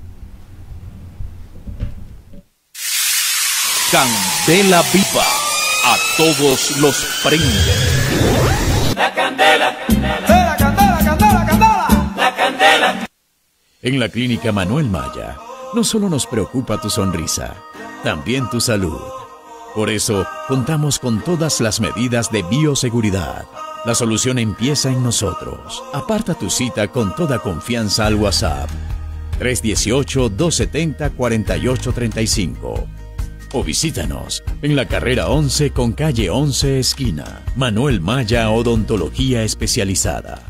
Candela Viva, a todos los prende. La candela, la candela, candela, candela, la candela. En la Clínica Manuel Maya, no solo nos preocupa tu sonrisa, también tu salud. Por eso, contamos con todas las medidas de bioseguridad. La solución empieza en nosotros. Aparta tu cita con toda confianza al WhatsApp tres uno ocho, dos siete cero, cuatro ocho tres cinco o visítanos en la carrera once con calle once esquina. Manuel Maya Odontología Especializada.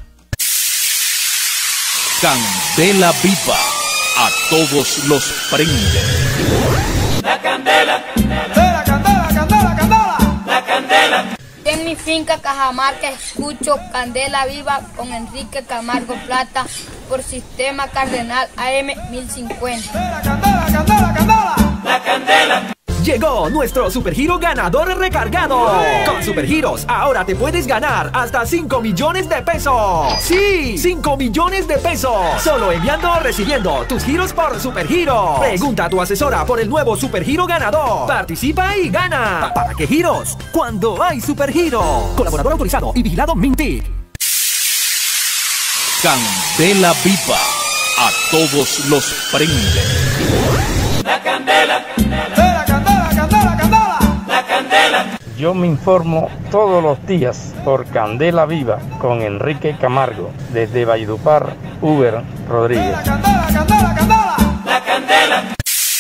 Candela Viva, a todos los prende. La candela, la candela, candela, candela, la candela. En mi finca Cajamarca escucho Candela Viva con Enrique Camargo Plata por Sistema Cardenal A M mil cincuenta. La candela, candela, candela, la candela. Llegó nuestro Supergiro ganador recargado. Con Supergiros ahora te puedes ganar hasta cinco millones de pesos. Sí, cinco millones de pesos. Solo enviando o recibiendo tus giros por Supergiros. Pregunta a tu asesora por el nuevo Supergiro ganador. Participa y gana. ¿Para qué giros? Cuando hay Supergiro. Colaborador autorizado y vigilado Mintic. Candela Viva, a todos los prende. La candela, la candela, candela, candela, la candela. Yo me informo todos los días por Candela Viva con Enrique Camargo desde Valledupar, Uber Rodríguez. La candela, candela, candela, la candela.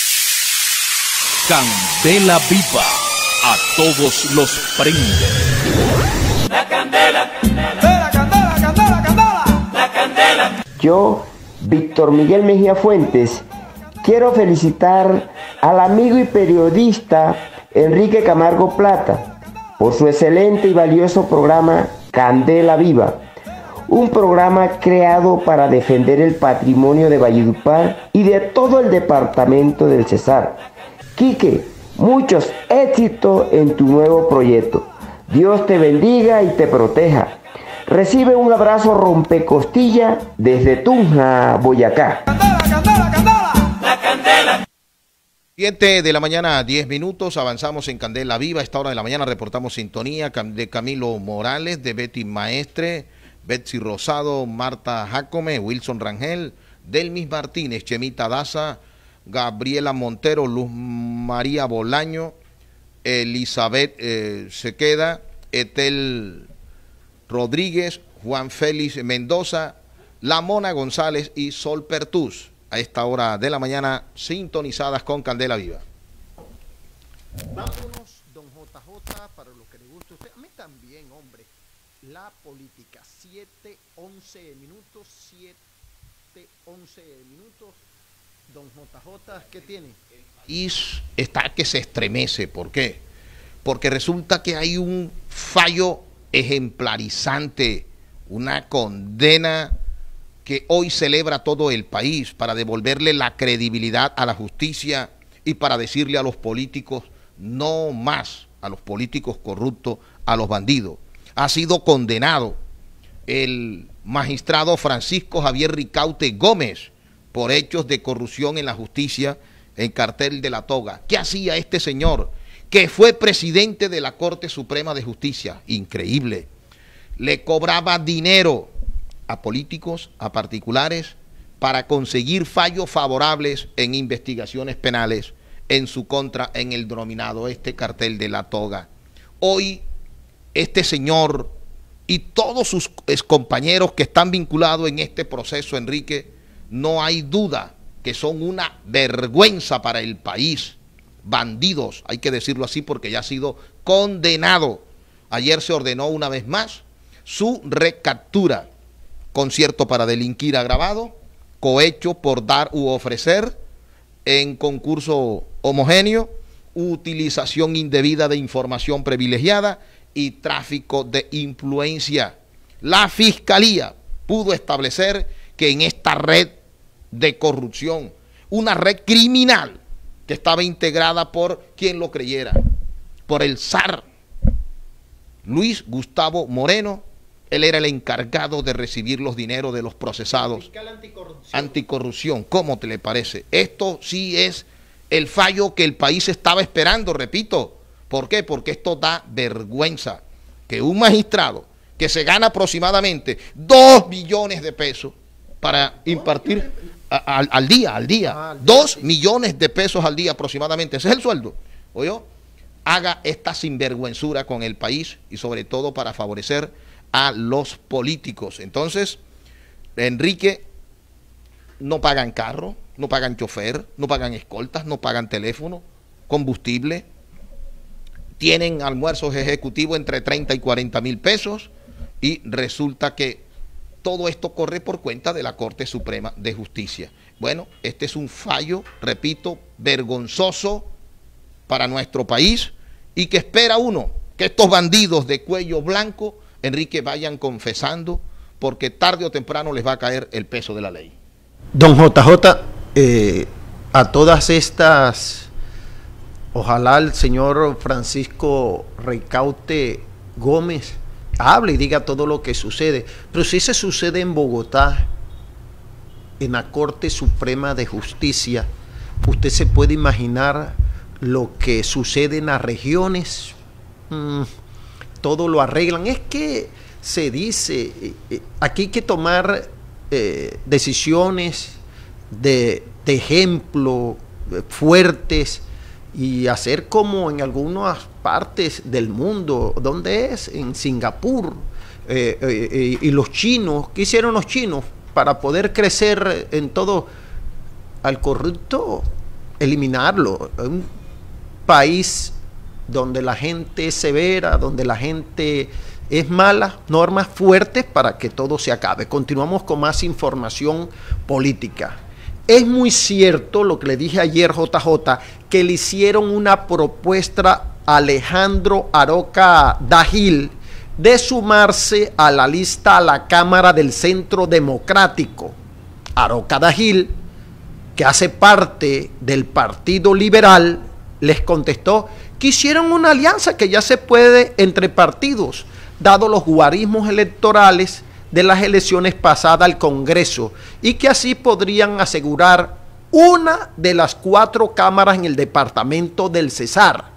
Candela Viva, a todos los prende. La candela, la candela, candela, candela, la candela. Yo Víctor Miguel Mejía Fuentes, quiero felicitar al amigo y periodista Enrique Camargo Plata por su excelente y valioso programa Candela Viva, un programa creado para defender el patrimonio de Valledupar y de todo el departamento del Cesar. Quique, muchos éxitos en tu nuevo proyecto. Dios te bendiga y te proteja. Recibe un abrazo rompecostilla desde Tunja, Boyacá. siete de la mañana, diez minutos, avanzamos en Candela Viva. A esta hora de la mañana reportamos sintonía de Camilo Morales, de Betty Maestre, Betsy Rosado, Marta Jacome, Wilson Rangel, Delmis Martínez, Chemita Daza, Gabriela Montero, Luz María Bolaño, Elizabeth eh, Sequeda, Etel Rodríguez, Juan Félix Mendoza, La Mona González y Sol Pertús. A esta hora de la mañana, sintonizadas con Candela Viva. Vámonos, don J J, para lo que le gusta a usted. A mí también, hombre. La política, siete, once minutos, siete, once minutos. Don J J, ¿qué tiene? Y está que se estremece. ¿Por qué? Porque resulta que hay un fallo ejemplarizante, una condena que hoy celebra todo el país para devolverle la credibilidad a la justicia y para decirle a los políticos no más, a los políticos corruptos, a los bandidos. Ha sido condenado el magistrado Francisco Javier Ricaute Gómez por hechos de corrupción en la justicia en Cartel de la Toga. ¿Qué hacía este señor? Que fue presidente de la Corte Suprema de Justicia. Increíble. Le cobraba dinero a políticos, a particulares, para conseguir fallos favorables en investigaciones penales en su contra en el denominado este Cartel de la Toga. Hoy, este señor y todos sus compañeros que están vinculados en este proceso, Enrique, no hay duda que son una vergüenza para el país. Bandidos, hay que decirlo así porque ya ha sido condenado. Ayer se ordenó una vez más su recaptura. Concierto para delinquir agravado, cohecho por dar u ofrecer en concurso homogéneo, utilización indebida de información privilegiada y tráfico de influencia. La Fiscalía pudo establecer que en esta red de corrupción, una red criminal que estaba integrada por quien lo creyera, por el zar Luis Gustavo Moreno. Él era el encargado de recibir los dineros de los procesados. Fiscal anticorrupción. Anticorrupción, ¿cómo te le parece? Esto sí es el fallo que el país estaba esperando, repito. ¿Por qué? Porque esto da vergüenza que un magistrado que se gana aproximadamente dos millones de pesos para impartir a, a, al día, al día, ah, al día dos sí. millones de pesos al día aproximadamente, ese es el sueldo, ¿oyó? Haga esta sinvergüenzura con el país y sobre todo para favorecer a los políticos. Entonces, Enrique, no pagan carro, no pagan chofer, no pagan escoltas, no pagan teléfono, combustible, tienen almuerzos ejecutivos entre treinta y cuarenta mil pesos y resulta que todo esto corre por cuenta de la Corte Suprema de Justicia. Bueno, este es un fallo, repito, vergonzoso para nuestro país y que espera uno que estos bandidos de cuello blanco, Enrique, vayan confesando, porque tarde o temprano les va a caer el peso de la ley. Don J J, eh, a todas estas, ojalá el señor Francisco Ricaute Gómez hable y diga todo lo que sucede, pero si se sucede en Bogotá, en la Corte Suprema de Justicia, usted se puede imaginar lo que sucede en las regiones. Mm. Todo lo arreglan. Es que se dice, eh, aquí hay que tomar eh, decisiones de, de ejemplo eh, fuertes y hacer como en algunas partes del mundo. ¿Dónde es? En Singapur. Eh, eh, eh, y los chinos, ¿qué hicieron los chinos para poder crecer en todo? Al corrupto, eliminarlo. Un país donde la gente es severa, donde la gente es mala, normas fuertes para que todo se acabe. Continuamos con más información política. Es muy cierto lo que le dije ayer, J J, que le hicieron una propuesta a Alejandro Aroca Dagil de sumarse a la lista a la Cámara del Centro Democrático. Aroca Dagil, que hace parte del Partido Liberal, les contestó que hicieron una alianza que ya se puede entre partidos, dado los guarismos electorales de las elecciones pasadas al Congreso, y que así podrían asegurar una de las cuatro cámaras en el departamento del Cesar.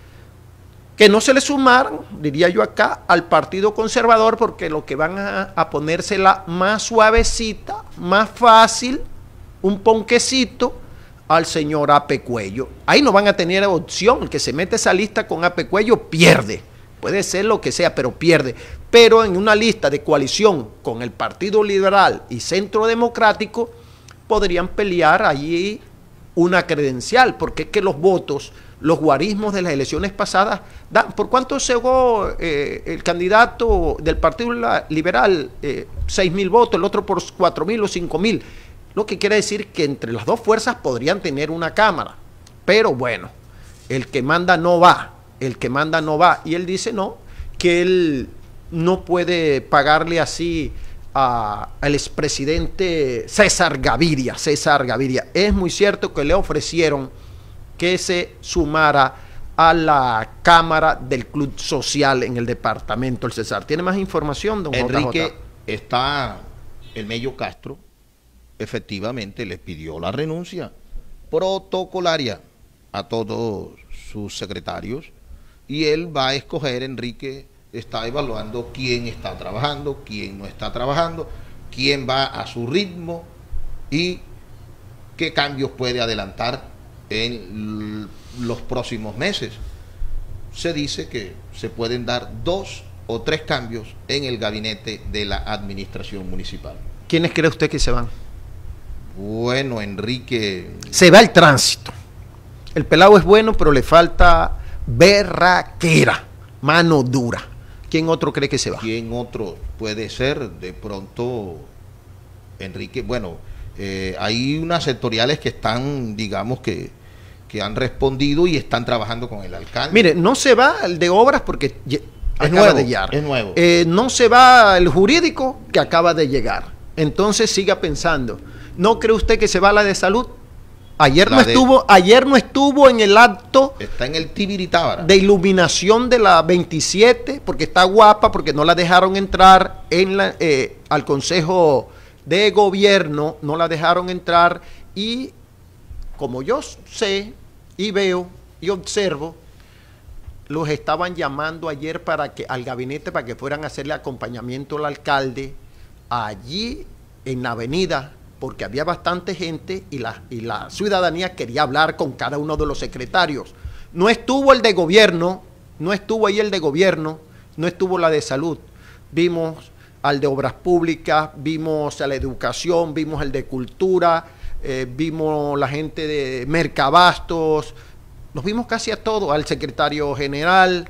Que no se le sumaran, diría yo acá, al Partido Conservador, porque lo que van a, a ponérsela más suavecita, más fácil, un ponquecito al señor Ape Cuello. Ahí no van a tener opción. El que se mete esa lista con Ape Cuello pierde. Puede ser lo que sea, pero pierde. Pero en una lista de coalición con el Partido Liberal y Centro Democrático podrían pelear allí una credencial, porque es que los votos, los guarismos de las elecciones pasadas dan. ¿Por cuánto llegó eh, el candidato del Partido Liberal? Eh, seis mil votos, el otro por cuatro mil o cinco mil. Lo que quiere decir que entre las dos fuerzas podrían tener una cámara. Pero bueno, el que manda no va. El que manda no va. Y él dice no, que él no puede pagarle así a, al expresidente César Gaviria. César Gaviria. Es muy cierto que le ofrecieron que se sumara a la Cámara del Club Social en el departamento del Cesar. ¿Tiene más información, don Enrique? J J? Está el Mello Castro, efectivamente le pidió la renuncia protocolaria a todos sus secretarios, y él va a escoger, Enrique está evaluando quién está trabajando, quién no está trabajando, quién va a su ritmo y qué cambios puede adelantar en los próximos meses. Se dice que se pueden dar dos o tres cambios en el gabinete de la administración municipal. ¿Quiénes cree usted que se van? Bueno, Enrique... Se va el tránsito. El pelado es bueno, pero le falta berraquera, mano dura. ¿Quién otro cree que se va? ¿Quién otro puede ser? De pronto, Enrique, bueno, eh, hay unas sectoriales que están, digamos que, que han respondido y están trabajando con el alcalde. Mire, no se va el de obras porque es acaba nuevo, de llegar. Es nuevo. Eh, no se va el jurídico que acaba de llegar. Entonces siga pensando. ¿No cree usted que se va la de salud? Ayer La no de- estuvo, ayer no estuvo en el acto Está en el Tibiritábara. de iluminación de la veintisiete, porque está guapa, porque no la dejaron entrar en la, eh, al Consejo de Gobierno, no la dejaron entrar, y como yo sé y veo y observo, los estaban llamando ayer para que al gabinete para que fueran a hacerle acompañamiento al alcalde allí en la avenida, porque había bastante gente y la, y la ciudadanía quería hablar con cada uno de los secretarios. No estuvo el de gobierno, no estuvo ahí el de gobierno, no estuvo la de salud. Vimos al de obras públicas, vimos a la educación, vimos el de cultura, eh, vimos la gente de Mercabastos, nos vimos casi a todos, al secretario general,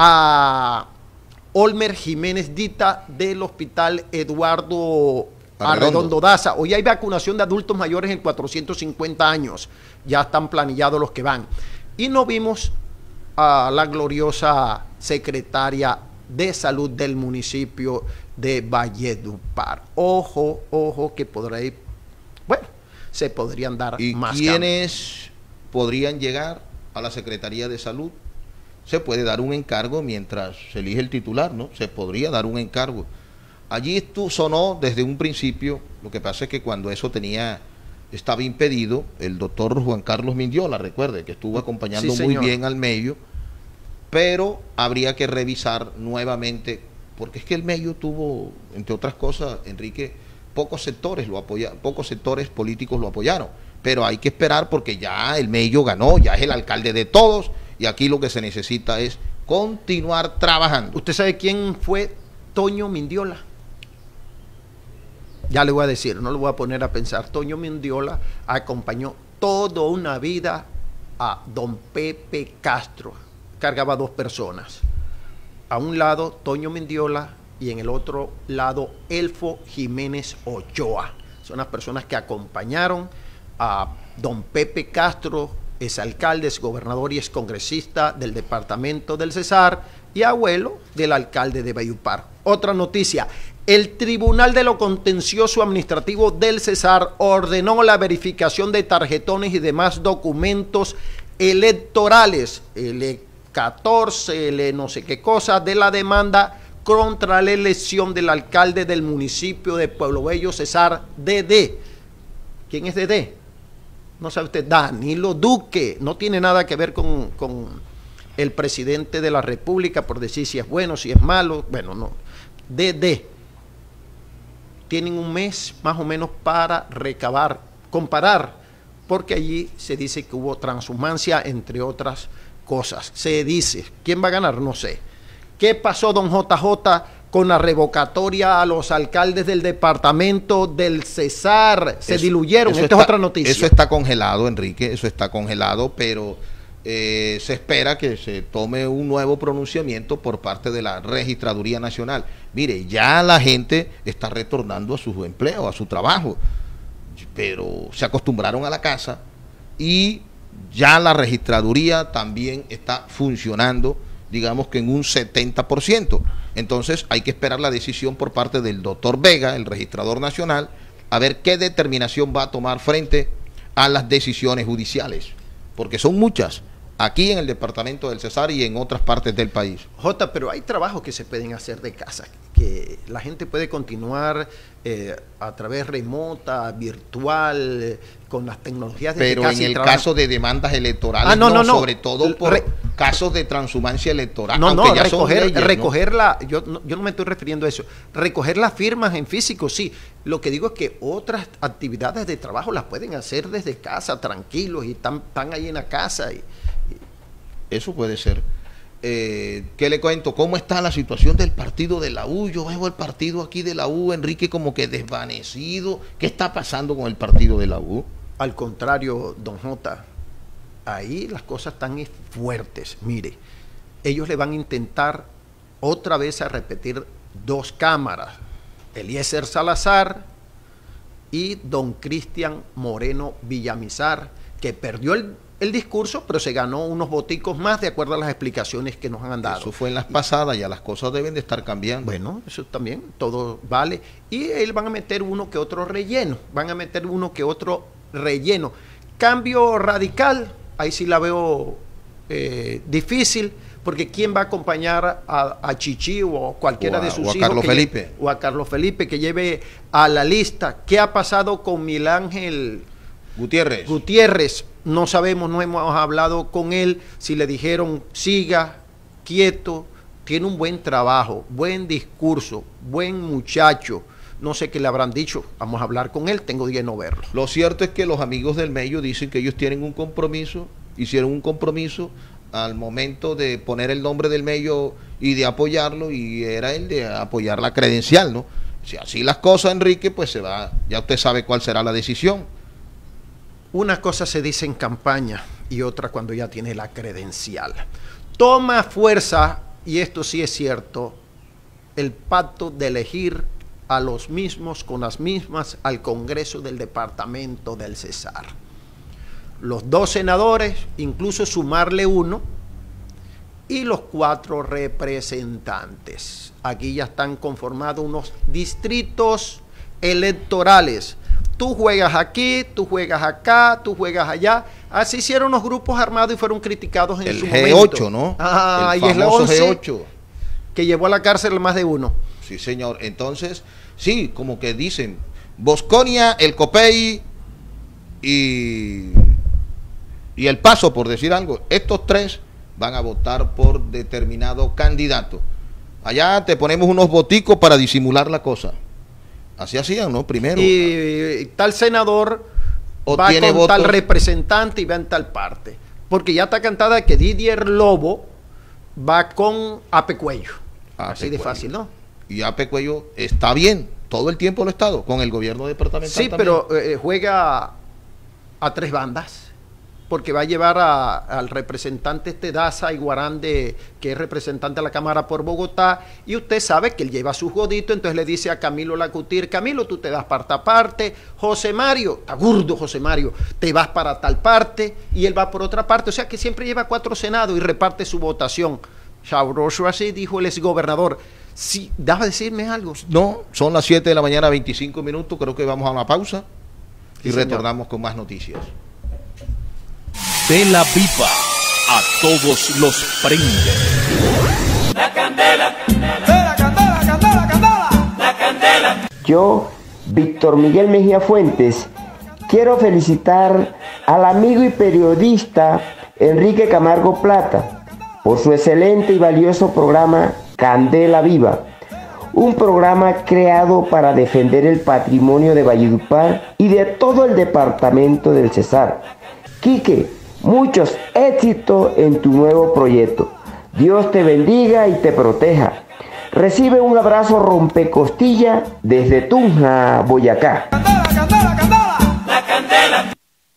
a Olmer Jiménez Dita del Hospital Eduardo Arredondo. Arredondo Daza. Hoy hay vacunación de adultos mayores en cuatrocientos cincuenta años, ya están planillados los que van. Y no vimos a la gloriosa secretaria de salud del municipio de Valledupar. Ojo, ojo, que podrá ir, bueno, se podrían dar ¿Y más quiénes podrían llegar a la Secretaría de Salud? Se puede dar un encargo mientras se elige el titular, ¿no? Se podría dar un encargo. Allí esto sonó desde un principio, lo que pasa es que cuando eso tenía, estaba impedido, el doctor Juan Carlos Mindiola, recuerde, que estuvo acompañando Sí, muy señor. bien al medio, pero habría que revisar nuevamente, porque es que el medio tuvo, entre otras cosas, Enrique, pocos sectores lo apoyaron, pocos sectores políticos lo apoyaron, pero hay que esperar porque ya el medio ganó, ya es el alcalde de todos, y aquí lo que se necesita es continuar trabajando. ¿Usted sabe quién fue Toño Mindiola? Ya le voy a decir, no lo voy a poner a pensar. Toño Mindiola acompañó toda una vida a don Pepe Castro. cargaba dos personas. A un lado, Toño Mendiola, y en el otro lado, Elfo Jiménez Ochoa. Son las personas que acompañaron a don Pepe Castro, exalcalde, exgobernador y excongresista del departamento del Cesar, y abuelo del alcalde de Valledupar. Otra noticia: el Tribunal de lo Contencioso Administrativo del Cesar ordenó la verificación de tarjetones y demás documentos electorales, el catorce, el no sé qué cosa, de la demanda contra la elección del alcalde del municipio de Pueblo Bello, Cesar Dedé. ¿Quién es Dedé? No sabe usted. Danilo Duque. No tiene nada que ver con, con el presidente de la República, por decir si es bueno, si es malo. Bueno, no. Dedé. Tienen un mes más o menos para recabar, comparar, porque allí se dice que hubo transhumancia, entre otras cosas. Se dice. ¿Quién va a ganar? No sé. ¿Qué pasó, don J J, con la revocatoria a los alcaldes del departamento del Cesar? Se Eso, diluyeron. eso Esta está, es otra noticia. Eso está congelado, Enrique, eso está congelado, pero eh, se espera que se tome un nuevo pronunciamiento por parte de la Registraduría Nacional. Mire, ya la gente está retornando a su empleo, a su trabajo, pero se acostumbraron a la casa y ya la Registraduría también está funcionando, digamos que en un setenta por ciento. Entonces hay que esperar la decisión por parte del doctor Vega, el registrador nacional, a ver qué determinación va a tomar frente a las decisiones judiciales, porque son muchas, aquí en el departamento del Cesar y en otras partes del país. Jota, pero hay trabajos que se pueden hacer de casa, que la gente puede continuar eh, a través remota, virtual, eh, con las tecnologías de Pero casa en el trabajan. caso de demandas electorales, ah, no, no, no, no, sobre todo por Re casos de transhumancia electoral. No, aunque no, ya recoger, son leyes, recoger ¿no? la, yo, no, yo no me estoy refiriendo a eso, recoger las firmas en físico, sí. Lo que digo es que otras actividades de trabajo las pueden hacer desde casa, tranquilos, y están, están ahí en la casa. Y, y... Eso puede ser. Eh, ¿Qué le cuento? ¿Cómo está la situación del partido de la U? Yo veo el partido aquí de la U, Enrique, como que desvanecido. ¿Qué está pasando con el partido de la U? Al contrario, don Jota, ahí las cosas están fuertes. Mire, ellos le van a intentar otra vez a repetir dos cámaras, Eliezer Salazar y don Cristian Moreno Villamizar, que perdió el, el discurso, pero se ganó unos boticos más de acuerdo a las explicaciones que nos han dado. Eso fue en las pasadas, ya las cosas deben de estar cambiando. Bueno, eso también, todo vale. Y él van a meter uno que otro relleno, van a meter uno que otro relleno. Cambio radical, ahí sí la veo eh, difícil, porque ¿quién va a acompañar a, a Chichi o cualquiera o a, de sus o a hijos? Carlos Felipe. O a Carlos Felipe, que lleve a la lista. ¿Qué ha pasado con Miguel Ángel Gutiérrez? Gutiérrez, no sabemos, no hemos hablado con él, si le dijeron siga quieto, tiene un buen trabajo, buen discurso, buen muchacho. No sé qué le habrán dicho, vamos a hablar con él, tengo día de no verlo. Lo cierto es que los amigos del Mello dicen que ellos tienen un compromiso, hicieron un compromiso al momento de poner el nombre del Mello y de apoyarlo, y era el de apoyar la credencial, ¿no? Si así las cosas, Enrique, pues se va, ya usted sabe cuál será la decisión. Una cosa se dice en campaña y otra cuando ya tiene la credencial. Toma fuerza, y esto sí es cierto, el pacto de elegir a los mismos con las mismas al Congreso del Departamento del Cesar. Los dos senadores, incluso sumarle uno, y los cuatro representantes. Aquí ya están conformados unos distritos electorales. Tú juegas aquí, tú juegas acá, tú juegas allá. Así hicieron los grupos armados y fueron criticados en el su G momento. ocho, ¿no? Ah, el y es la famoso once G ocho. Que llevó a la cárcel más de uno. Sí, señor. Entonces, sí, como que dicen, Bosconia, el Copey y, y el Paso, por decir algo. Estos tres van a votar por determinado candidato. Allá te ponemos unos boticos para disimular la cosa. Así hacían, ¿no? Primero. Y, y tal senador o va tiene con votos, tal representante y va en tal parte. Porque ya está cantada que Didier Lobo va con Ape Cuello. Así de fácil, ¿no? Y Ape Cuello está bien, todo el tiempo lo ha estado, con el gobierno departamental. Sí, también. pero eh, juega a tres bandas. porque va a llevar a, al representante este Daza Iguarán, de, que es representante de la Cámara por Bogotá, y usted sabe que él lleva sus goditos, entonces le dice a Camilo Lacutir, Camilo, tú te das para esta parte, José Mario, está gordo José Mario, te vas para tal parte, y él va por otra parte, o sea que siempre lleva cuatro senados y reparte su votación. Sabroso así, dijo el exgobernador. Sí, ¿das a decirme algo? No, son las siete de la mañana, veinticinco minutos, creo que vamos a una pausa y sí, retornamos con más noticias. De la Viva, a todos los prende. La candela, la candela, candela, candela, la candela. Yo, Víctor Miguel Mejía Fuentes, quiero felicitar al amigo y periodista Enrique Camargo Plata por su excelente y valioso programa Candela Viva, un programa creado para defender el patrimonio de Valledupar y de todo el departamento del Cesar. Quique, muchos éxitos en tu nuevo proyecto. Dios te bendiga y te proteja. Recibe un abrazo rompecostilla desde Tunja, Boyacá. Candela, candela, candela. La candela.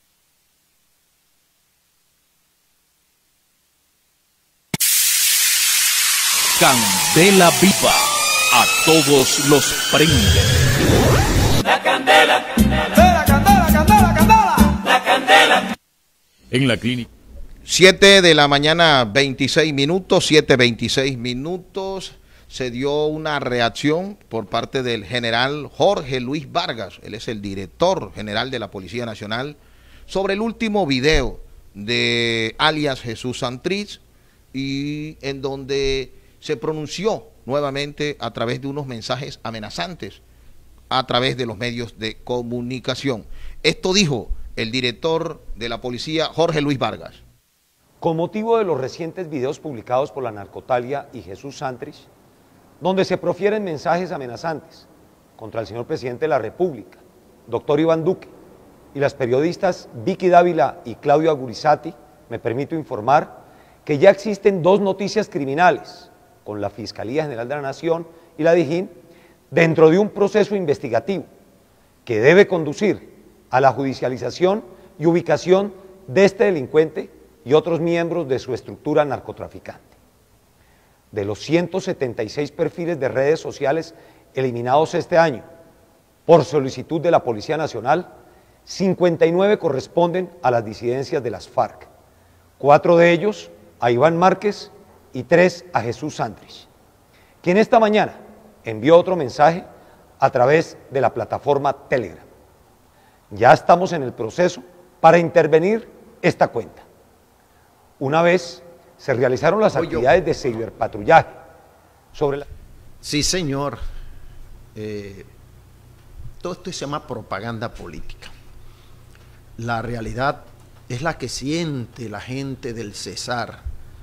Candela Viva, a todos los prende. La candela, la candela, candela, candela, la candela. En la clínica. siete de la mañana, veintiséis minutos, siete veintiséis minutos, se dio una reacción por parte del general Jorge Luis Vargas, él es el director general de la Policía Nacional, sobre el último video de alias Jesús Santrich, y en donde se pronunció nuevamente a través de unos mensajes amenazantes a través de los medios de comunicación. Esto dijo el director de la policía, Jorge Luis Vargas. Con motivo de los recientes videos publicados por la Narcotalia y Jesús Santrich, donde se profieren mensajes amenazantes contra el señor presidente de la República, doctor Iván Duque, y las periodistas Vicky Dávila y Claudio Agurizati, me permito informar que ya existen dos noticias criminales con la Fiscalía General de la Nación y la DIJÍN dentro de un proceso investigativo que debe conducir a la judicialización y ubicación de este delincuente y otros miembros de su estructura narcotraficante. De los ciento setenta y seis perfiles de redes sociales eliminados este año por solicitud de la Policía Nacional, cincuenta y nueve corresponden a las disidencias de las FARC, cuatro de ellos a Iván Márquez y tres a Jesús Santrich, quien esta mañana envió otro mensaje a través de la plataforma Telegram. Ya estamos en el proceso para intervenir esta cuenta. Una vez se realizaron las actividades de ciberpatrullaje sobre la... Sí, señor. Eh, todo esto se llama propaganda política. La realidad es la que siente la gente del Cesar.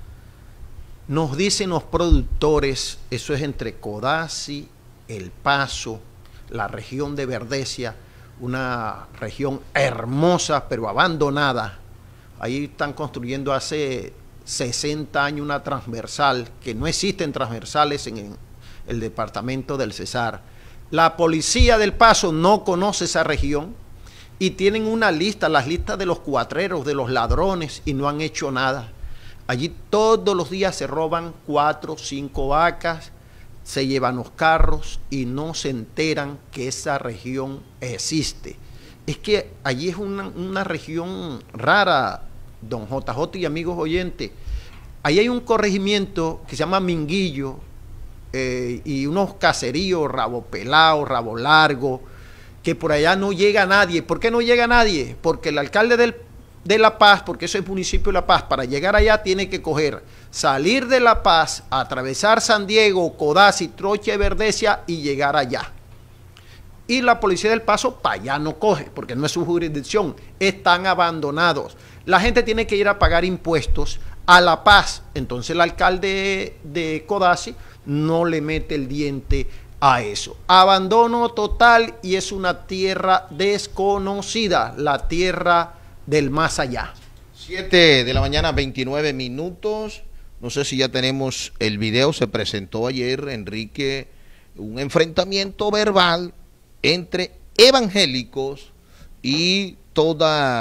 Nos dicen los productores, eso es entre Codazzi, El Paso, la región de Verdecia, una región hermosa pero abandonada. Ahí están construyendo hace sesenta años una transversal, que no existen transversales en el departamento del Cesar. La policía del Paso no conoce esa región y tienen una lista, las listas de los cuatreros, de los ladrones, y no han hecho nada. Allí todos los días se roban cuatro, cinco vacas, se llevan los carros y no se enteran que esa región existe. Es que allí es una, una región rara, don J J y amigos oyentes. Ahí hay un corregimiento que se llama Minguillo eh, y unos caseríos, Rabo Pelao, Rabo Largo, que por allá no llega nadie. ¿Por qué no llega nadie? Porque el alcalde del de La Paz, porque eso es municipio de La Paz, para llegar allá tiene que coger, salir de La Paz, atravesar San Diego, Codazzi, Trocha y Verdecia y llegar allá. Y la policía del Paso para allá no coge, porque no es su jurisdicción, están abandonados. La gente tiene que ir a pagar impuestos a La Paz, entonces el alcalde de Codazzi no le mete el diente a eso. Abandono total, y es una tierra desconocida, la tierra del más allá. siete de la mañana, veintinueve minutos. No sé si ya tenemos el video. Se presentó ayer, Enrique, un enfrentamiento verbal entre evangélicos y toda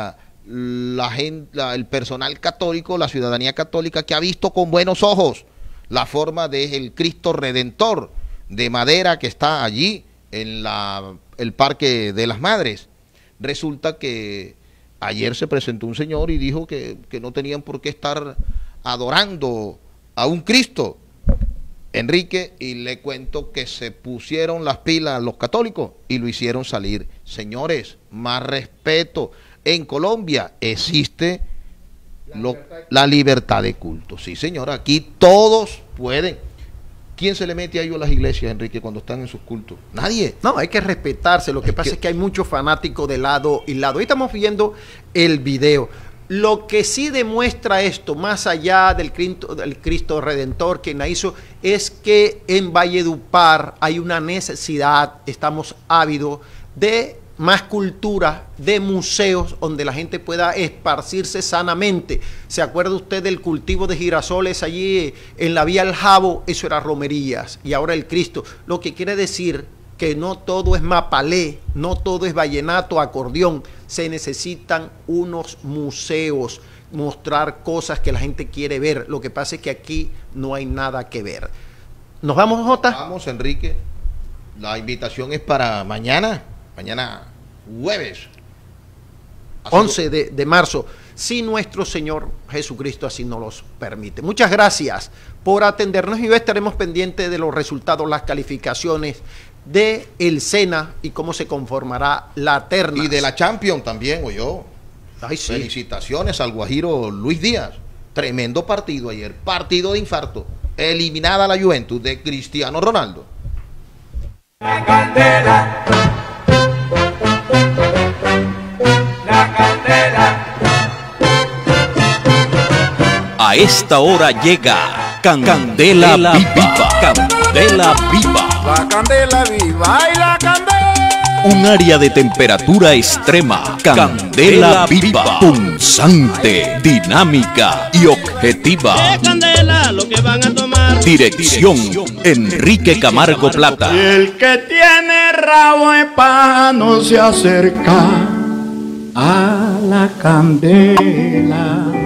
la gente, la, el personal católico, la ciudadanía católica, que ha visto con buenos ojos la forma del Cristo Redentor de madera que está allí en la, el Parque de las Madres. Resulta que ayer se presentó un señor y dijo que, que no tenían por qué estar adorando a un Cristo, Enrique, y le cuento que se pusieron las pilas los católicos y lo hicieron salir. Señores, más respeto. En Colombia existe lo, la libertad de culto. Sí, señor, aquí todos pueden. ¿Quién se le mete a ellos a las iglesias, Enrique, cuando están en sus cultos? Nadie. No, hay que respetarse. Lo que es pasa que... es que hay muchos fanáticos de lado y lado. Hoy estamos viendo el video. Lo que sí demuestra esto, más allá del Cristo, del Cristo Redentor que la hizo, es que en Valledupar hay una necesidad, estamos ávidos de más cultura, de museos donde la gente pueda esparcirse sanamente. ¿Se acuerda usted del cultivo de girasoles allí en la vía El Jabo? Eso era romerías y ahora el Cristo. Lo que quiere decir que no todo es mapalé, no todo es vallenato, acordeón. Se necesitan unos museos, mostrar cosas que la gente quiere ver. Lo que pasa es que aquí no hay nada que ver. ¿Nos vamos, Jota? Vamos, Enrique. La invitación es para mañana, mañana jueves. once de, de marzo, si nuestro Señor Jesucristo así nos los permite. Muchas gracias por atendernos y hoy estaremos pendientes de los resultados, las calificaciones de el SENA y cómo se conformará la terna. Y de la Champions también, oyó. Ay, sí. Felicitaciones al guajiro Luis Díaz. Tremendo partido ayer. Partido de infarto. Eliminada la Juventus de Cristiano Ronaldo. La candela. La candela. A esta hora llega Candela, Candela Viva. Candela Viva. La candela viva y la candela. Un área de temperatura extrema. Candela, Candela viva, punzante, dinámica y objetiva. Candela, lo que van a tomar. Dirección, Dirección Enrique Camargo Plata. Y el que tiene rabo de paja no se acerca a la candela.